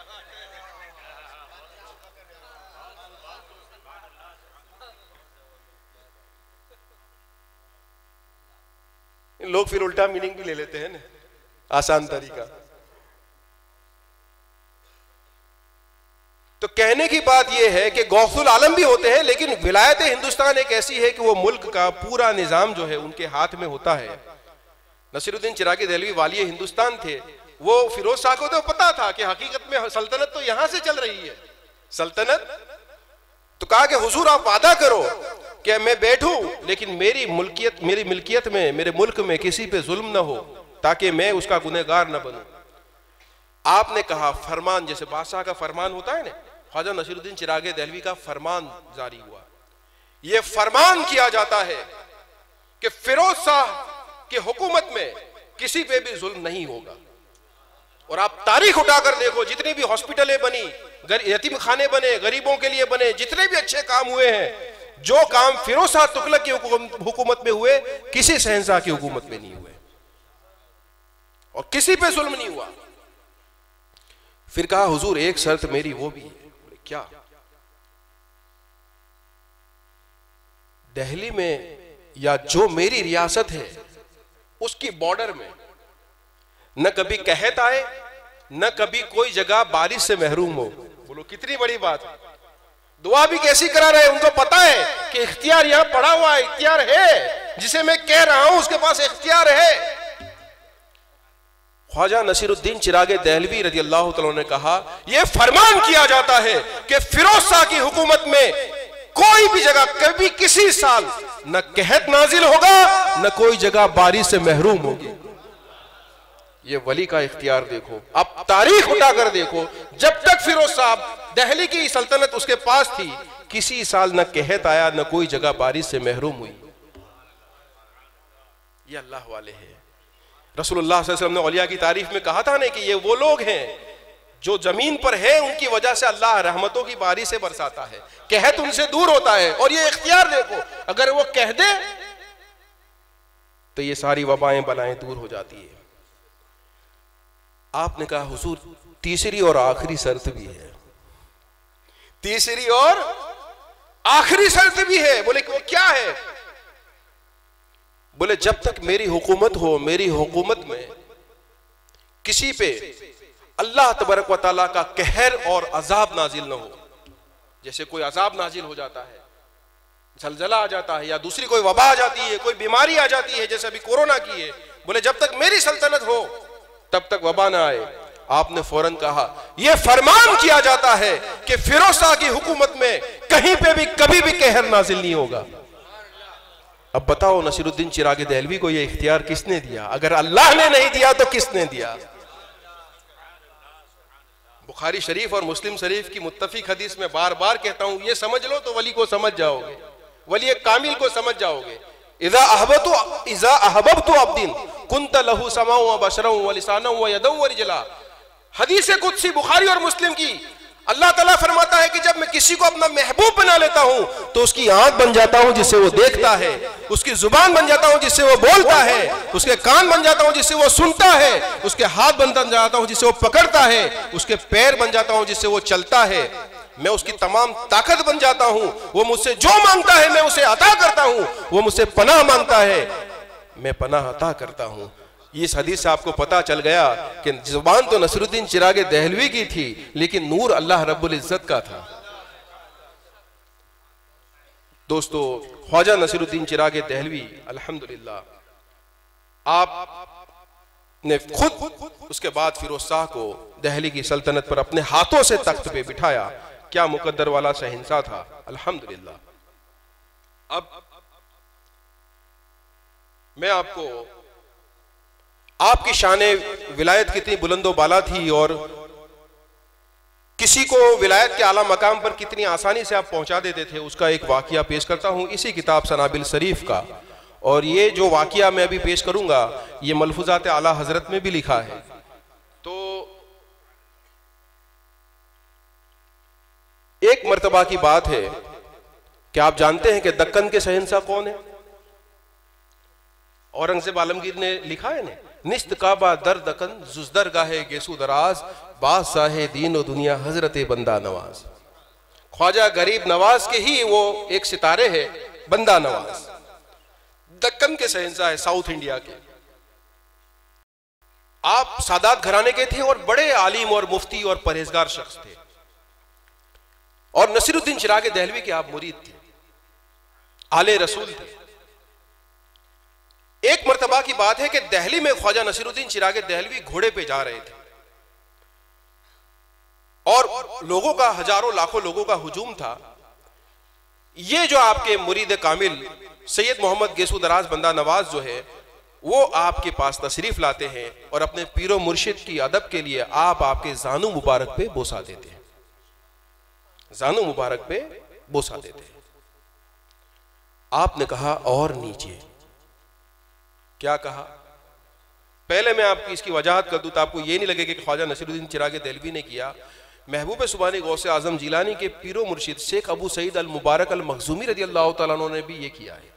लोग फिर उल्टा मीनिंग भी ले लेते हैं ना, आसान तरीका। तो कहने की बात यह है कि गौसुल आलम भी होते हैं, लेकिन विलायत हिंदुस्तान एक ऐसी है कि वो मुल्क का पूरा निजाम जो है उनके हाथ में होता है। नसीरुद्दीन चिरागी दहलवी वाली हिंदुस्तान थे, वो फिरोज शाह को तो पता था कि हकीकत में सल्तनत तो यहां से चल रही है सल्तनत। तो कहा कि हुजूर आप वादा करो कि मैं बैठूं लेकिन मेरी मुल्कियत मेरी मिल्कियत में मेरे मुल्क में किसी पे जुल्म ना हो, ताकि मैं उसका गुनहगार न बनूं। आपने कहा फरमान, जैसे बादशाह का फरमान होता है ना, ख्वाजा नसीरुद्दीन चिरागे दहलवी का फरमान जारी हुआ। यह फरमान किया जाता है कि फिरोज शाह की हुकूमत में किसी पे भी जुल्म नहीं होगा। और आप तारीख उठाकर देखो, जितनी भी हॉस्पिटलें बनी, यतीम खाने बने, गरीबों के लिए बने, जितने भी अच्छे काम हुए हैं, जो काम फिरोज शाह तुगलक की हुकूमत में हुए किसी शहंशाह की हुकूमत में नहीं हुए, और किसी पे जुल्म नहीं हुआ। फिर कहा हुजूर एक शर्त मेरी वो भी है। क्या? दिल्ली में या जो मेरी रियासत है उसकी बॉर्डर में न कभी कहत आए, न कभी कोई जगह बारिश से महरूम हो। बोलो कितनी बड़ी बात है। दुआ भी कैसी करा रहे, उनको पता है कि इख्तियार यहां पड़ा हुआ है, इख्तियार है, जिसे मैं कह रहा हूं उसके पास इख्तियार है। ख्वाजा नसीरुद्दीन चिरागे दहलवी रजी अल्लाह तआला ने कहा, यह फरमान किया जाता है कि फिरोज शाह की हुकूमत में कोई भी जगह कभी किसी साल न कहत नाजिल होगा, न कोई जगह बारिश से महरूम होगी। ये वली का इख्तियार देखो। अब तारीख उठाकर देखो, जब तक फिरोज साहब दिल्ली की सल्तनत उसके पास थी, किसी साल न कहत आया, न कोई जगह बारिश से महरूम हुई। ये अल्लाह वाले हैं। रसूलुल्लाह सल्लल्लाहु अलैहि वसल्लम ने औलिया की तारीफ में कहा था ना कि ये वो लोग हैं जो जमीन पर है, उनकी वजह से अल्लाह रहमतों की बारिश से बरसाता है, कहत उनसे दूर होता है। और ये इख्तियार देखो, अगर वो कह दे तो ये सारी वबाएं बलाएं दूर हो जाती है। आपने कहा हुजूर तीसरी और आखिरी शर्त भी है। तीसरी और आखिरी शर्त भी है। बोले वो क्या है? बोले जब तक मेरी हुकूमत हो, मेरी हुकूमत में किसी पे अल्लाह तबारक व तआला का कहर और अजाब नाजिल न हो। जैसे कोई अजाब नाजिल हो जाता है, जलजला आ जाता है, या दूसरी कोई वबा आ जाती है, कोई बीमारी आ जाती है, जैसे अभी कोरोना की है। बोले जब तक मेरी सल्तनत हो तब तक वबा ना आए। आपने फौरन कहा यह फरमान किया जाता है कि फिरोज शाह की हुकूमत में कहीं पे भी कभी भी कहर नाजिल नहीं होगा। अब बताओ नसीरुद्दीन चिराग दहलवी को यह इख्तियार किसने दिया? अगर अल्लाह ने नहीं दिया तो किसने दिया? बुखारी शरीफ और मुस्लिम शरीफ की मुत्तफिक हदीस में बार बार कहता हूं, ये समझ लो तो वली को समझ जाओगे, वली कामिल को समझ जाओगे। इज़ा अहबतु इज़ा अहबबतु अब्दिन कुंत लहु समाउ व बशरउ व लिसानु व यदउ व रिजला। हदीस कुदसी बुखारी और मुस्लिम की। अल्लाह ताला फरमाता है कि जब मैं किसी को अपना महबूब बना लेता हूं तो उसकी आंख बन जाता हूं जिससे वो देखता है, उसकी जुबान बन जाता हूं जिससे वो बोलता है, उसके कान बन जाता हूं जिससे वो सुनता है, उसके हाथ बन जाता हूं जिससे वो पकड़ता है, उसके पैर बन जाता हूं जिससे वो चलता है। मैं उसकी तमाम ताकत बन जाता हूं। वो मुझसे जो मांगता है मैं उसे अता करता हूं। वो मुझसे पनाह मांगता है, मैं पनाह अता करता हूं। इस हदीस से आपको पता चल गया कि जुबान तो नसरुद्दीन चिराग दहलवी की थी, लेकिन नूर अल्लाह रब्बुल इज्जत का था। दोस्तों, ख्वाजा नसरुद्दीन चिराग दहलवी अल्हम्दुलिल्लाह आपने खुद उसके बाद फिरोज शाह को दहली की सल्तनत पर अपने हाथों से तख्त पे बिठाया। क्या मुकद्दर वाला शहंशाह था अल्हम्दुलिल्लाह। अब मैं आपको आपकी शान विलायत कितनी बुलंदो बाला थी और किसी को विलायत के आला मकाम पर कितनी आसानी से आप पहुंचा देते थे, उसका एक वाकया पेश करता हूं इसी किताब सनाबिल शरीफ का। और ये जो वाकया मैं अभी पेश करूंगा ये मलफूजात आला हजरत में भी लिखा है। तो एक मर्तबा की बात है कि आप जानते हैं कि दक्कन के शहंशाह कौन है? औरंगजेब आलमगीर ने लिखा है ना, निस्त काबा दर दकन जुजदर गाहे गेसू दराज बादशाह दीन और दुनिया हजरत बंदा नवाज। ख्वाजा गरीब नवाज के ही वो एक सितारे है, बंदा नवाज दक्कन के शहंशाह है, साउथ इंडिया के। आप सादात घराने के थे और बड़े आलिम और मुफ्ती और परहेजगार शख्स थे। और नसीरुद्दीन चिराग दहलवी के आप मुरीद थे, आले रसूल थे। एक मर्तबा की बात है कि दिल्ली में ख्वाजा नसीरुद्दीन चिराग दहलवी घोड़े पे जा रहे थे और लोगों का, हजारों लाखों लोगों का हुजूम था। ये जो आपके मुरीद कामिल सैयद मोहम्मद गेसू दराज बंदा नवाज जो है वो आपके पास तशरीफ लाते हैं और अपने पीरो मुर्शिद की अदब के लिए आप आपके जानू मुबारक पे बोसा देते हैं, जानू मुबारक पे बोसा देते हैं। आपने कहा और नीचे। क्या कहा? पहले मैं आपकी इसकी वजाहत कर दूं तो आपको ये नहीं लगेगा कि ख्वाजा नसीरुद्दीन चिराग दहलवी ने किया। महबूब सुबानी गौसे आजम जिलानी के पीरो मुर्शिद शेख अबू सईद अल मुबारक अल मखजूमी रज़ी अल्लाह तआला अन्हु ने भी ये किया है।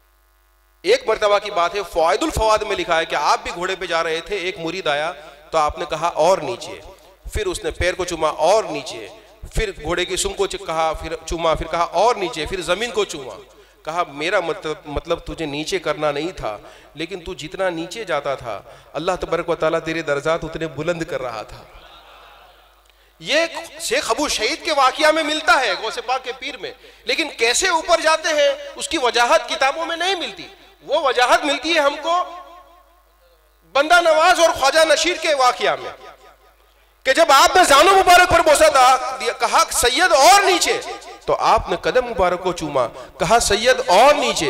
एक मर्तबा की बात है, फ़वाइदुल फ़वाद में लिखा है कि आप भी घोड़े पे जा रहे थे, एक मुरीद आया तो आपने कहा और नीचे, फिर उसने पैर को चूमा और नीचे, फिर घोड़े की सुम को कहा, फिर चूमा, फिर कहा और नीचे, फिर जमीन को चूमा। कहा मेरा मतलब मतलब तुझे नीचे करना नहीं था, लेकिन तू जितना नीचे जाता था अल्लाह तबारक व तआला तेरे दर्जात उतने बुलंद कर रहा था। ये शेख अबू शहीद के वाकया में मिलता है, गौसे पाक के पीर में, लेकिन कैसे ऊपर जाते हैं उसकी वजाहत किताबों में नहीं मिलती। वो वजाहत मिलती है हमको बंदा नवाज और ख्वाजा नशीर के वाकया में कि जब आपने जानो मुबारक पर बोसा था, कहा सैयद और नीचे, तो आपने कदम मुबारक को चूमा, कहा सैयद और नीचे।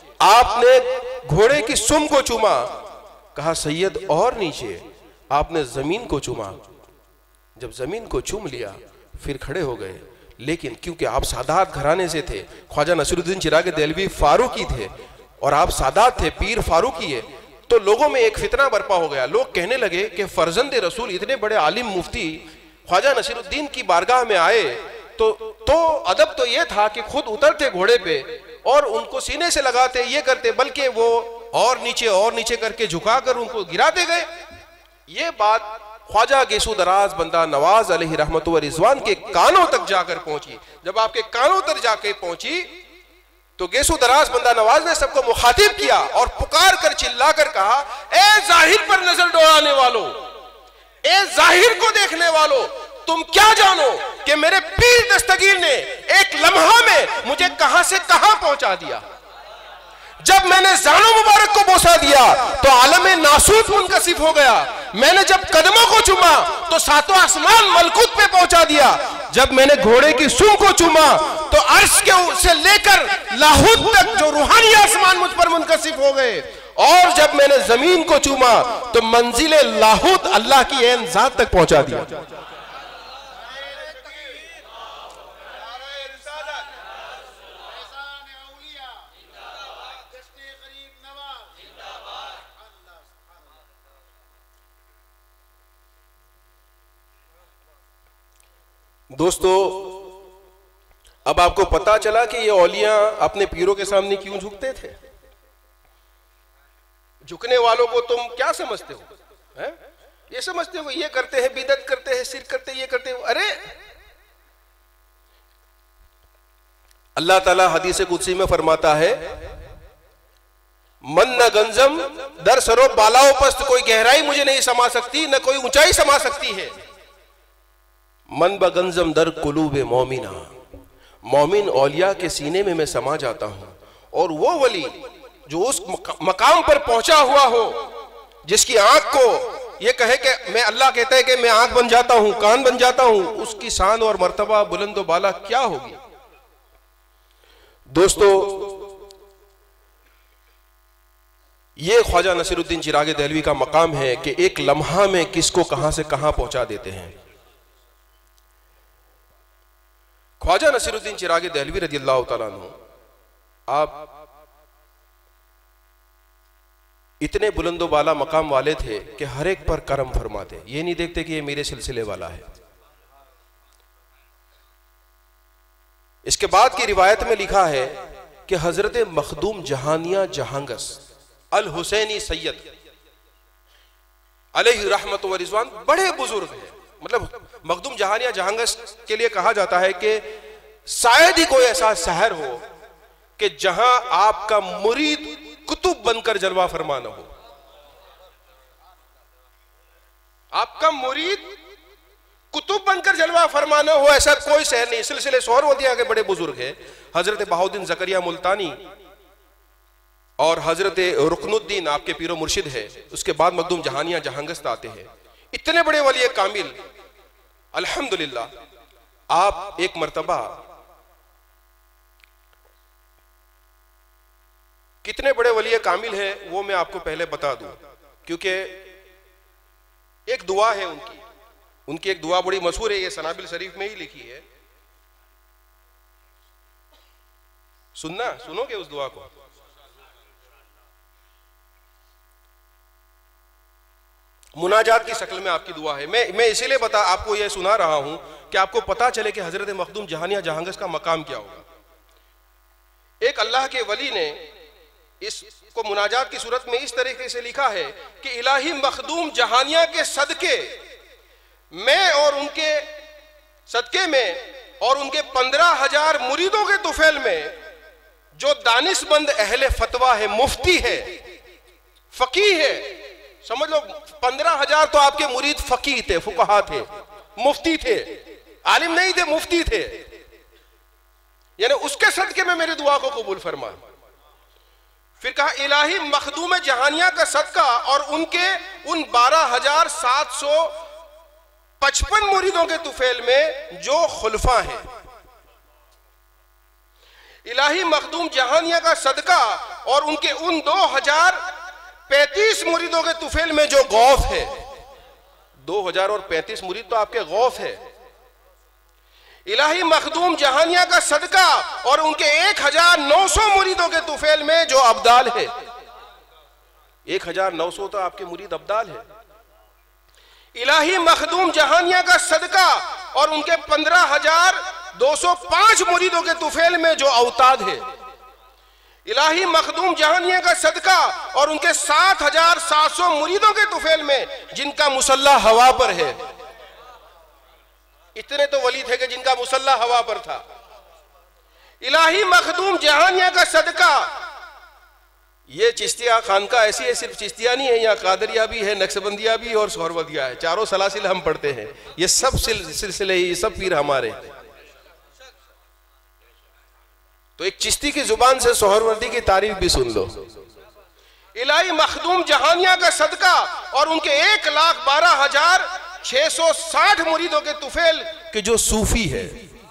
आपने घोड़े की सुम को चूमा, कहा सैयद और नीचे। आपने जमीन को चूमा, जब जमीन को चूम लिया फिर खड़े हो गए। लेकिन क्योंकि आप सादात घराने से थे, ख्वाजा नसीरुद्दीन चिराग दहलवी फारूकी थे और आप सादात थे, पीर फारूकी है, तो लोगों में एक फितना बर्पा हो गया। लोग कहने लगे कि फर्जंद रसूल इतने बड़े आलिम मुफ्ती ख्वाजा नसीरुद्दीन की बारगाह में आए तो तो अदब तो ये था कि खुद उतरते घोड़े पे और उनको सीने से लगाते, ये करते, बल्कि वो और नीचे और नीचे करके झुकाकर उनको गिराते गए। ये बात ख्वाजा गेसू दराज बंदा नवाज अलैहि रहमत व रिजवान के कानों तक जाकर पहुंची। जब आपके कानों तक जाकर पहुंची तो गेसू दराज बंदा नवाज ने सबको मुखातिब किया और पुकार कर चिल्ला कर कहा, ए जाहिर पर नजर दौड़ाने वालों, ए जाहिर को देखने वालों, तुम क्या जानो कि मेरे पीर दस्तगीर ने एक लम्हा में मुझे कहां से कहां पहुंचा दिया। जब मैंने जानो मुबारक को बोसा दिया तो आलम नासूत मुनकसिफ हो गया। मैंने जब कदमों को चूमा तो सातों आसमान मलकूत पे पहुंचा दिया। जब मैंने घोड़े की सूंह को चूमा तो अर्श के से लेकर लाहौत तक जो रूहानी आसमान मुझ पर मुनकसिफ हो गए। और जब मैंने जमीन को चूमा तो मंजिले लाहौत अल्लाह की ऐन जात तक पहुंचा दिया। दोस्तों, अब आपको पता चला कि ये औलिया अपने पीरों के सामने क्यों झुकते थे। झुकने वालों को तुम क्या समझते हो? है? ये समझते हो ये करते हैं, बिदत करते हैं, सिर करते हैं, ये करते हो। अरे अल्लाह ताला हदीस कुदसी में फरमाता है, मन न गंजम दर सरो बालाओ पस्त, कोई गहराई मुझे नहीं समा सकती, न कोई ऊंचाई समा सकती है। मन बगंजम दर कुलूबे मोमिना, मोमिन औलिया के सीने में मैं समा जाता हूं। और वो वली जो उस मकाम पर पहुंचा हुआ हो, जिसकी आंख को ये कहे कि मैं, अल्लाह कहता है कि मैं आंख बन जाता हूं, कान बन जाता हूं, उसकी शान और मर्तबा बुलंद बाला क्या होगी। दोस्तों, ये ख्वाजा नसीरुद्दीन चिराग दहलवी का मकाम है कि एक लम्हा में किसको कहां से कहां पहुंचा देते हैं। ख्वाजा नसीरुद्दीन चिराग दहलवी रज़ियल्लाहु ताला अन्हु, आप इतने बुलंदो बाला मकाम वाले थे कि हर एक पर करम फरमाते, ये नहीं देखते कि ये मेरे सिलसिले वाला है। इसके बाद की रिवायत में लिखा है कि हजरत मखदूम जहानिया जहांगस अल हुसैनी सैयद अलैहि रहमत व रिजवान बड़े बुजुर्ग हैं। मतलब मखदूम जहानिया जहांगस के लिए कहा जाता है कि शायद ही कोई ऐसा शहर हो कि जहां आपका मुरीद कुतुब बनकर जलवा फरमा न हो। आपका मुरीद कुतुब बनकर जलवा फरमा न हो, ऐसा कोई शहर नहीं। सिलसिले सोहरवर्दिया के बड़े बुजुर्ग हैं, हजरत बहाउद्दीन जकरिया मुल्तानी और हजरत रुकनुद्दीन आपके पीरो मुर्शिद है। उसके बाद मखदूम जहानिया जहांगस्त आते हैं। इतने बड़े वली कामिल, अल्हम्दुलिल्लाह। आप एक मर्तबा कितने बड़े वली कामिल है वो मैं आपको पहले बता दूं, क्योंकि एक दुआ है उनकी उनकी एक दुआ बड़ी मशहूर है, ये सनाबिल शरीफ में ही लिखी है। सुनना सुनोगे उस दुआ को? मुनाजात की शक्ल में आपकी दुआ है। मैं मैं इसीलिए बता आपको यह सुना रहा हूं कि आपको पता चले कि हजरत मखदूम जहानिया जहांगस का मकाम क्या होगा। एक अल्लाह के वली ने इसको मुनाजात की सूरत में इस तरीके से लिखा है कि इलाही मखदूम जहानिया के सदके मैं और उनके सदके में और उनके पंद्रह हजार मुरीदों के तुफैल में जो दानिशमंद अहले फतवा है, मुफ्ती है, फकीह है, समझ लो पंद्रह हजार तो आपके मुरीद फकीह थे, फुकहा थे, मुफ्ती थे, आलिम नहीं थे, मुफ्ती थे, यानी उसके सदके में मेरी दुआ को कबूल फरमा। फिर कहा इलाही मखदूम जहानिया का सदका और उनके उन बारह हजार सात सौ पचपन मुरीदों के तुफैल में जो खुलफा है, इलाही मखदूम जहानिया का सदका और उनके उन दो हजार पैंतीस मुरीदों के तुफैल में जो गौफ है। दो हजार और पैंतीस मुरीद तो आपके गौफ है। इलाही मखदूम जहानिया का सदका और उनके एक हजार नौ सौ मुरीदों के तुफैल में जो अब्दाल है। एक हजार नौ सौ तो आपके मुरीद अब्दाल है। इलाही मखदूम जहानिया का सदका और उनके पंद्रह हजार दो सौ पांच मुरीदों के तुफैल में जो अवताद है। इलाही मखदूम जहानिया का सदका और उनके सात हजार सात सौ मुरीदों के तुफेल में जिनका मुसल्ला हवा पर है। इतने तो वली थे कि जिनका मुसल्ला हवा पर था। इलाही मखदूम जहानिया का सदका, ये चिश्तिया खानका ऐसी है, सिर्फ चिश्तिया नहीं है, यहाँ कादरिया भी है, नक्शबंदिया भी और सोहरवदिया है, चारों सलासिल हम पढ़ते हैं। ये सब सिलसिले, ये सब पीर हमारे। तो एक चिश्ती की जुबान से सोहरवर्दी की तारीफ भी सुन लो। इलाही मखदूम जहानिया का सदका और उनके एक लाख बारह हजार छह सौ साठ मुरीदों के तुफेल के जो सूफी है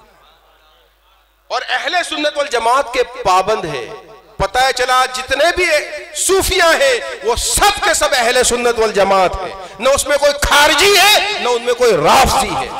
और अहले सुन्नत वल जमात के पाबंद है। पता है चला जितने भी सूफिया हैं वो सब के सब अहले सुन्नत वल जमात है, न उसमें कोई खारजी है न उनमें कोई राफजी है।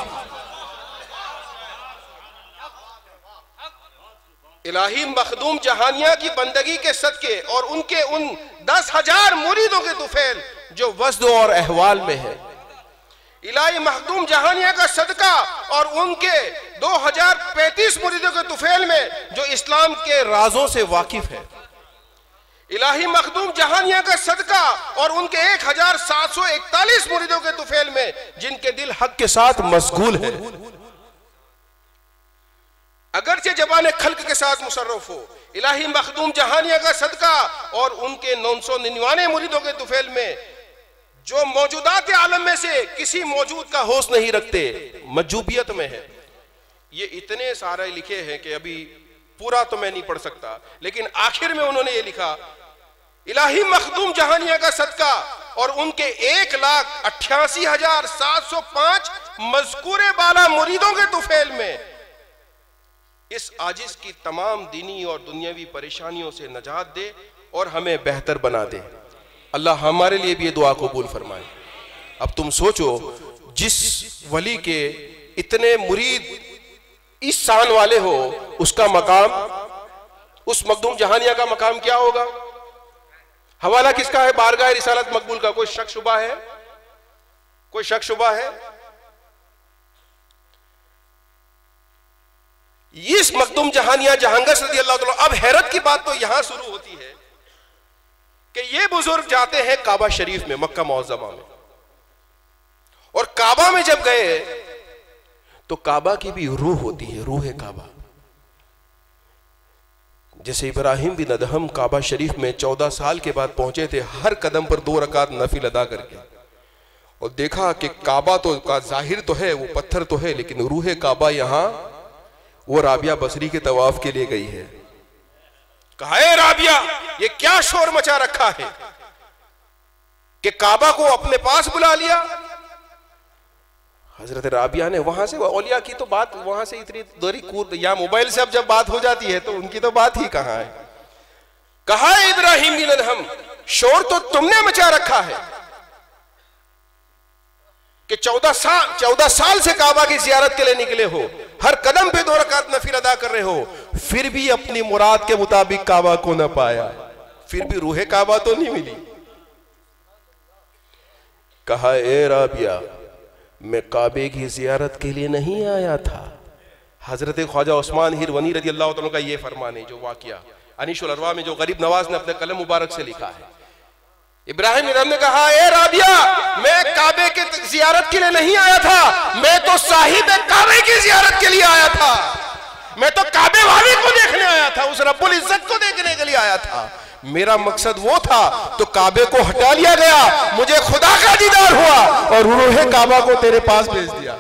इलाही मखदूम जहानिया की बंदगी के सदके और उनके उन दस हजार मुरीदों के तुफेल जो वज़्द और अहवाल में है। इलाही मखदूम जहानिया का सदका और उनके दो हजार पैंतीस मुरीदों के तुफेल में जो इस्लाम के राजों से वाकिफ है। इलाही मखदूम जहानिया का सदका और उनके एक हजार सात सौ इकतालीस मुरीदों के तुफेल में जिनके दिल हक के साथ मशगूल है। अगरचे जबान खल्क के साथ मुसर्रफ हो। इलाही मखदूम जहानिया का सदका और उनके नौ सौ निन्यानवे मुरीदों के तुफेल में जो मौजूदात आलम में से किसी मौजूद का होश नहीं रखते, मजूबियत में है। ये इतने सारे लिखे हैं कि अभी पूरा तो मैं नहीं पढ़ सकता, लेकिन आखिर में उन्होंने ये लिखा, इलाही मखदूम जहानिया का सदका और उनके एक लाख अट्ठासी हजार सात सौ पांच मज़कूरे बाला मुरीदों के तुफेल में इस आजिज की तमाम दीनी और दुनियावी परेशानियों से नजात दे और हमें बेहतर बना दे। अल्लाह हमारे लिए भी ये दुआ कबूल फरमाए। अब तुम सोचो, जिस वली के इतने मुरीद इस शान वाले हो, उसका मकाम, उस मखदूम जहानिया का मकाम क्या होगा? हवाला किसका है? बारगाह रिसालत मकबूल का। कोई शक शुबा है? कोई शक शुबा है? इस मखदूम जहानिया जहांगीर रज़ी अल्लाह ताला। अब हैरत की बात तो यहां शुरू होती है कि ये बुजुर्ग जाते हैं काबा शरीफ में, मक्का मुअज़्ज़मा में, और काबा में जब गए तो काबा की भी रूह होती है, रूह काबा। जैसे इब्राहिम बिन अदहम काबा शरीफ में चौदह साल के बाद पहुंचे थे, हर कदम पर दो रकात नफिल अदा करके, और देखा कि काबा तो का जाहिर तो है, वो पत्थर तो है, लेकिन रूह काबा यहां वो राबिया बसरी के तवाफ के लिए गई है। कहा, ए राबिया, ये क्या शोर मचा रखा है कि काबा को अपने पास बुला लिया। हजरत राबिया ने वहां से, औलिया की तो बात वहां से इतनी दूरी कूद, या मोबाइल से अब जब बात हो जाती है तो उनकी तो बात ही कहां है। कहा, इब्राहिम बिन अदहम, शोर तो तुमने मचा रखा है कि चौदह साल चौदह साल से काबा की जियारत के लिए निकले हो, हर कदम पे दो रकात नफिल अदा कर रहे हो, फिर भी अपनी मुराद के मुताबिक काबा को न पाया, फिर भी रूहे काबा तो नहीं मिली। कहा, ए राबिया, मैं काबे की जियारत के लिए नहीं आया था। हजरत ख्वाजा उस्मान हिरवनी रज़ी अल्लाह तआला का ये फरमान है, जो वाकया अनीशुल अरवा में जो गरीब नवाज ने अपने कलम मुबारक से लिखा है। इब्राहिम इधम ने कहा, ए राबिया, मैं काबे के जियारत के लिए नहीं आया था, मैं तो साहिब काबे की जियारत के लिए आया था। मैं तो काबे वाले को देखने आया था, उस रब्बुल इज्जत को देखने के लिए आया था। मेरा मकसद वो था, तो काबे को हटा लिया गया, मुझे खुदा का दीदार हुआ और रूहे काबा को तेरे पास भेज दिया।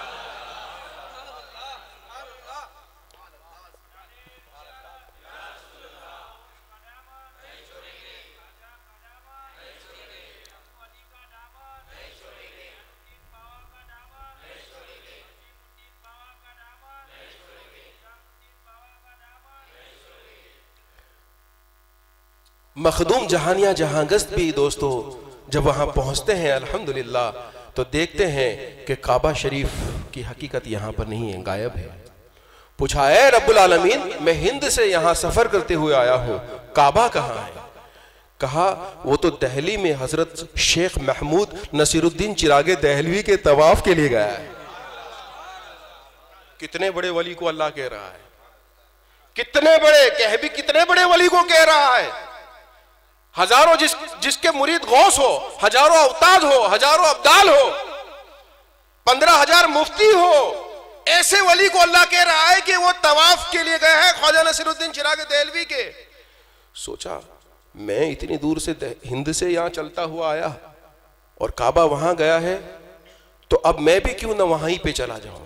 मखदूम जहानिया जहांगस्त भी दोस्तों जब वहां पहुंचते हैं अल्हम्दुलिल्लाह, तो देखते हैं कि काबा शरीफ की हकीकत यहां पर नहीं है, गायब है। पूछा, ए रब्बुल आलमीन, मैं हिंद से यहां सफर करते हुए आया हूं, काबा कहां है? कहा, वो तो दहली में हजरत शेख महमूद नसीरुद्दीन चिरागे दहलवी के तवाफ के लिए गया है। कितने बड़े वली को अल्लाह कह रहा है कितने बड़े कह भी कितने बड़े वली को कह रहा है। हजारों जिस जिसके मुरीद गौस हो, हजारों अवताद हो, हजारों अब्दाल हो, पंद्रह हजार मुफ्ती हो, ऐसे वली को अल्लाह कह रहा है कि वो तवाफ के लिए गए हैं ख्वाजा नसीरुद्दीन चिराग देहलवी के। सोचा मैं इतनी दूर से हिंद से यहां चलता हुआ आया और काबा वहां गया है, तो अब मैं भी क्यों ना वहीं पे चला जाऊं।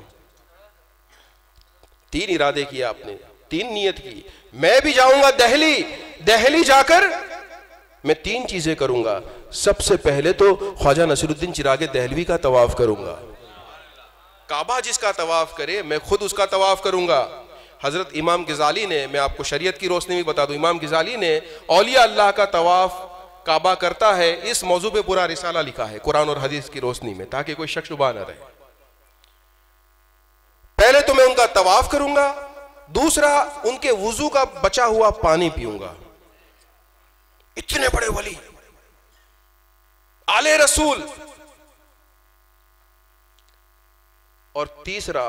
तीन इरादे किए आपने, तीन नियत की। मैं भी जाऊंगा दिल्ली, दिल्ली जाकर मैं तीन चीजें करूंगा। सबसे पहले तो ख्वाजा नसीरुद्दीन चिराग देहलवी का तवाफ करूंगा। काबा जिसका तवाफ करे मैं खुद उसका तवाफ करूंगा। हजरत इमाम गिजाली ने, मैं आपको शरीयत की रोशनी में बता दूं, इमाम गिजाली ने औलिया अल्लाह का तवाफ काबा करता है इस मौजू पे पूरा रिसाला लिखा है कुरान और हदीस की रोशनी में, ताकि कोई शक शुबा न रहे। पहले तो मैं उनका तवाफ करूंगा, दूसरा उनके वुजू का बचा हुआ पानी पीऊंगा। इतने बड़े वली, आले रसूल। और तीसरा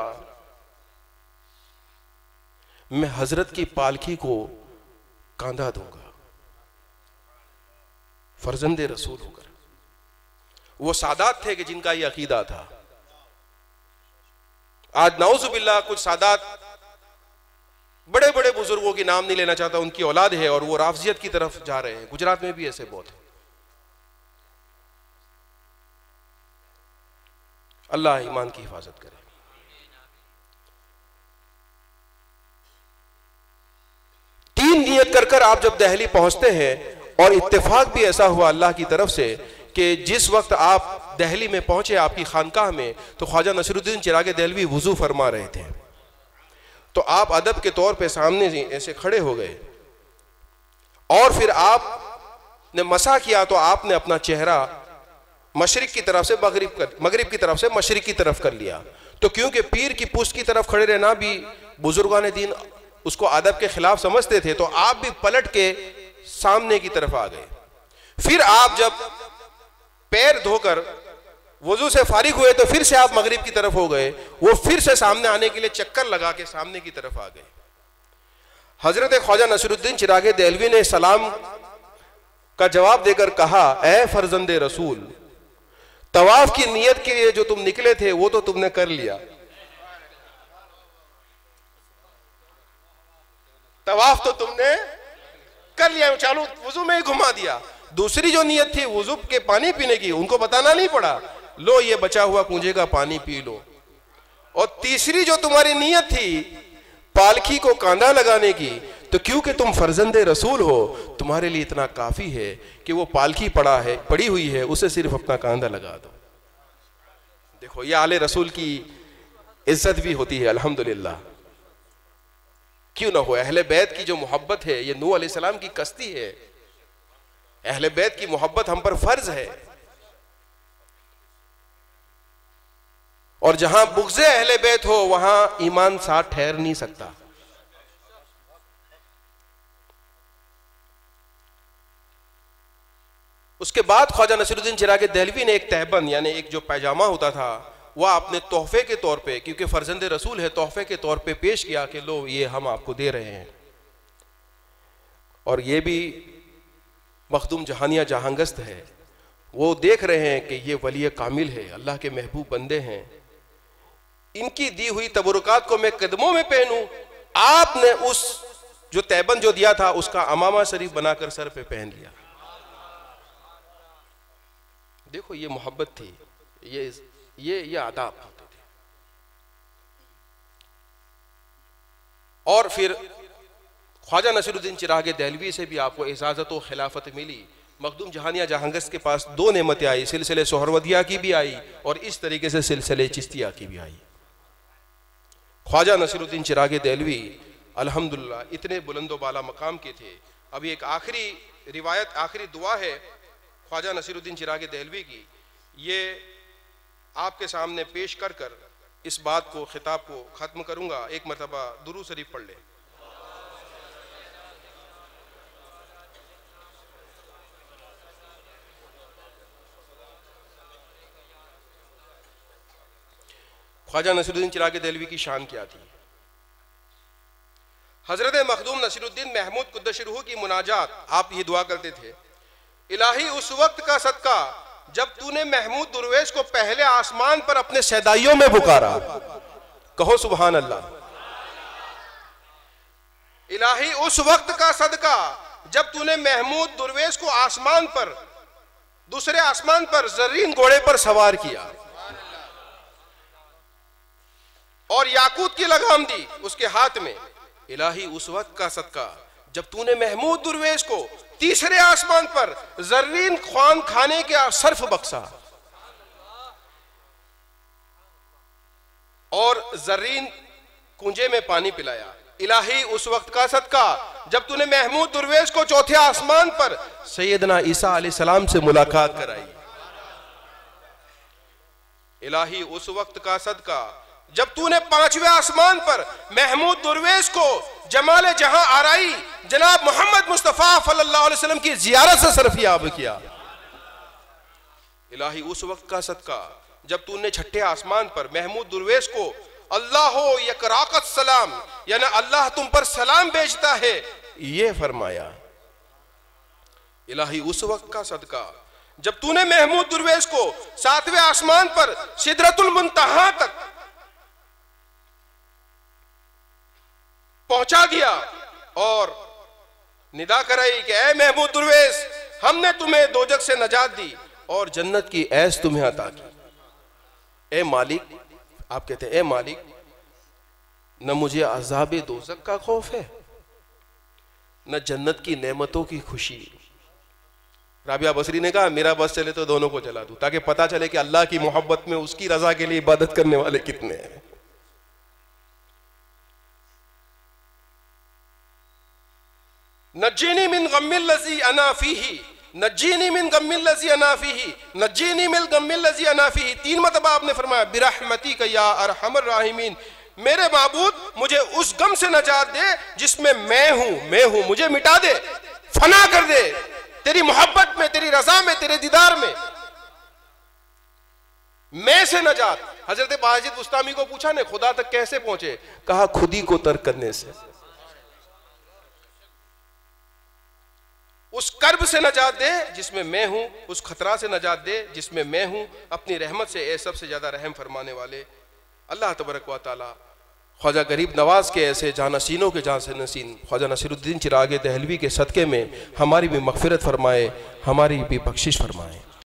मैं हजरत की पालकी को कांधा दूंगा, फर्जंदे रसूल होकर। वो सादात थे कि जिनका ये अकीदा था। आज नाउजुबिल्लाह कुछ सादात, बड़े बड़े बुजुर्गों के नाम नहीं लेना चाहता, उनकी औलाद है और वो राफजियत की तरफ जा रहे हैं। गुजरात में भी ऐसे बहुत है। अल्लाह ईमान की हिफाजत करे। तीन नियत कर कर आप जब दिल्ली पहुंचते हैं, और इत्तेफाक भी ऐसा हुआ अल्लाह की तरफ से कि जिस वक्त आप दिल्ली में पहुंचे आपकी खानकाह में, तो ख्वाजा नसीरुद्दीन चिराग देहलवी वुजू फरमा रहे थे। तो आप अदब के तौर पे सामने ऐसे खड़े हो गए और फिर आपने मसा किया, तो आपने अपना चेहरा मशरिक की तरफ से मगरिब कर मगरिब की तरफ से मशरिक की तरफ कर लिया। तो क्योंकि पीर की पुष्ट की तरफ खड़े रहना भी बुजुर्गान दीन उसको अदब के खिलाफ समझते थे, तो आप भी पलट के सामने की तरफ आ गए। फिर आप जब पैर धोकर वजू से फारिग हुए तो फिर से आप मगरिब की तरफ हो गए। वो फिर से सामने आने के लिए चक्कर लगा के सामने की तरफ आ गए। हजरत ख्वाजा नसीरुद्दीन चिराग देहलवी ने सलाम का जवाब देकर कहा, ए फर्जंदे रसूल, तवाफ की नियत के लिए जो तुम निकले थे वो तो तुमने कर लिया, तवाफ तो तुमने कर लिया, चालू वुजू में ही घुमा दिया। दूसरी जो नियत थी वुजू के पानी पीने की, उनको बताना नहीं पड़ा, लो ये बचा हुआ कुंजे का पानी पी लो। और तीसरी जो तुम्हारी नियत थी पालकी को कांधा लगाने की, तो क्योंकि तुम फर्जंदे रसूल हो, तुम्हारे लिए इतना काफी है कि वो पालकी पड़ा है पड़ी हुई है, उसे सिर्फ अपना कांधा लगा दो। देखो ये आले रसूल की इज्जत भी होती है अल्हम्दुलिल्लाह। क्यों ना हो, अहले बैत की जो मोहब्बत है ये नूह अलैहिस्सलाम की कश्ती है। अहले बैत की मोहब्बत हम पर फर्ज है, और जहां बुग़्ज़े अहले बैत हो वहां ईमान साथ ठहर नहीं सकता। उसके बाद ख्वाजा नसीरुद्दीन चिराग देहलवी ने एक तहबंद यानी एक जो पैजामा होता था वह आपने तोहफे के तौर पे, क्योंकि फर्जंदे रसूल है, तोहफे के तौर पे पेश किया कि लो ये हम आपको दे रहे हैं। और ये भी मखदूम जहानिया जहांगस्त है, वो देख रहे हैं कि ये वली कामिल है, अल्लाह के महबूब बंदे हैं, इनकी दी हुई तबरुकात को मैं कदमों में पहनूं। आपने उस जो तैबंद जो दिया था उसका अमामा शरीफ बनाकर सर पे पहन लिया। देखो ये मोहब्बत थी, ये ये ये आदाब होते थे। और फिर ख्वाजा नसीरुद्दीन चिराग देहलवी से भी आपको इजाजत व खिलाफत मिली। मखदूम जहानिया जहांगस्त के पास दो नेमतें आई, सिलसिले सोहरवदिया की भी आई और इस तरीके से सिलसिले चिश्तिया की भी आई। ख्वाजा नसीरुद्दीन चिराग देहलवी अल्हम्दुलिल्लाह इतने बुलंदो बाला मकाम के थे। अभी एक आखिरी रिवायत, आखिरी दुआ है ख्वाजा नसीरुद्दीन चिराग देहलवी की, ये आपके सामने पेश कर कर इस बात को खिताब को ख़त्म करूंगा। एक मरतबा दुरूद शरीफ पढ़ ले। ख्वाजा नसीरुद्दीन चिराग देहलवी की शान क्या थी? हजरत मखदूम नसीरुद्दीन महमूद कुद्दस रूह की मुनाजात, आप ये दुआ करते थे, इलाही उस वक्त का सदका जब तूने महमूद दुर्वेश को पहले आसमान पर अपने सैदाइयों में पुकारा। कहो सुभान अल्लाह। इलाही उस वक्त का सदका जब तूने महमूद दुर्वेश को आसमान पर, दूसरे आसमान पर जरीन घोड़े पर सवार किया और याकूत की लगाम दी उसके हाथ में। इलाही उस वक्त का सदका जब तूने महमूद दुर्वेश को तीसरे आसमान पर जर्रीन ख्वान खाने के सर्फ बख्शा और जर्रीन कुंजे में पानी पिलाया। इलाही उस वक्त का सदका जब तूने महमूद दुर्वेश को चौथे आसमान पर सैयदना ईसा अलैहिस्सलाम से मुलाकात कराई। इलाही उस वक्त का सदका जब तूने पांचवें आसमान पर महमूद दुर्वेश को जमाले जहां आराई जनाब मोहम्मद मुस्तफा सल्लल्लाहु अलैहि वसल्लम की जियारत से सरफियाब किया। इलाही उस वक्त का सदका जब तूने छठे आसमान पर महमूद दुर्वेश को अल्लाह यकराकत सलाम, यानी अल्लाह तुम पर सलाम भेजता है, ये फरमाया। इलाही उस वक्त का सदका जब तूने महमूद दुर्वेश को सातवें आसमान पर सिदरतुल मुंतहा तक पहुंचा दिया और निदा कराई कि ऐ महमूद दुर्वेश, हमने तुम्हें दोजख से नजात दी और जन्नत की ऐश तुम्हें अता की। ए मालिक, आप कहते हैं ए मालिक, न मुझे अज़ाबे दोजख का खौफ है न जन्नत की नेमतों की खुशी। राबिया बसरी ने कहा मेरा बस चले तो दोनों को जला दूं, ताकि पता चले कि अल्लाह की मोहब्बत में उसकी रजा के लिए इबादत करने वाले कितने हैं। नज्जीनी मिन गम्मिल लज़ी अना फीही, नज्जीनी मिन गम्मिल लज़ी अना फीही, नज्जीनी मिन गम्मिल लज़ी अना फीही। तीन मरतबा आपने फरमाया बिरहमतिक या अरहमर राहिमीन, मेरे माबूद मुझे उस गम से नजात दे जिसमें मैं हूं, मैं हूं, मुझे मिटा दे, फना कर दे तेरी मोहब्बत में, तेरी रजा में, तेरे दीदार में। मैं से नजात। हजरत बाजिद बुस्तामी को पूछा ने खुदा तक कैसे पहुंचे, कहा खुदी को तर्क करने से। उस कर्ब से नजात दे जिसमें मैं हूं, उस खतरा से नजात दे जिसमें मैं हूं, अपनी रहमत से ए सबसे ज्यादा रहम फरमाने वाले अल्लाह तबारक व तआला ख्वाजा गरीब नवाज के ऐसे जानसीनों के जान से नसीन ख्वाजा नसीरुद्दीन चिरागे दहलवी के सदक़े में हमारी भी मग़फ़िरत फरमाए, हमारी भी बख्शिश फरमाए।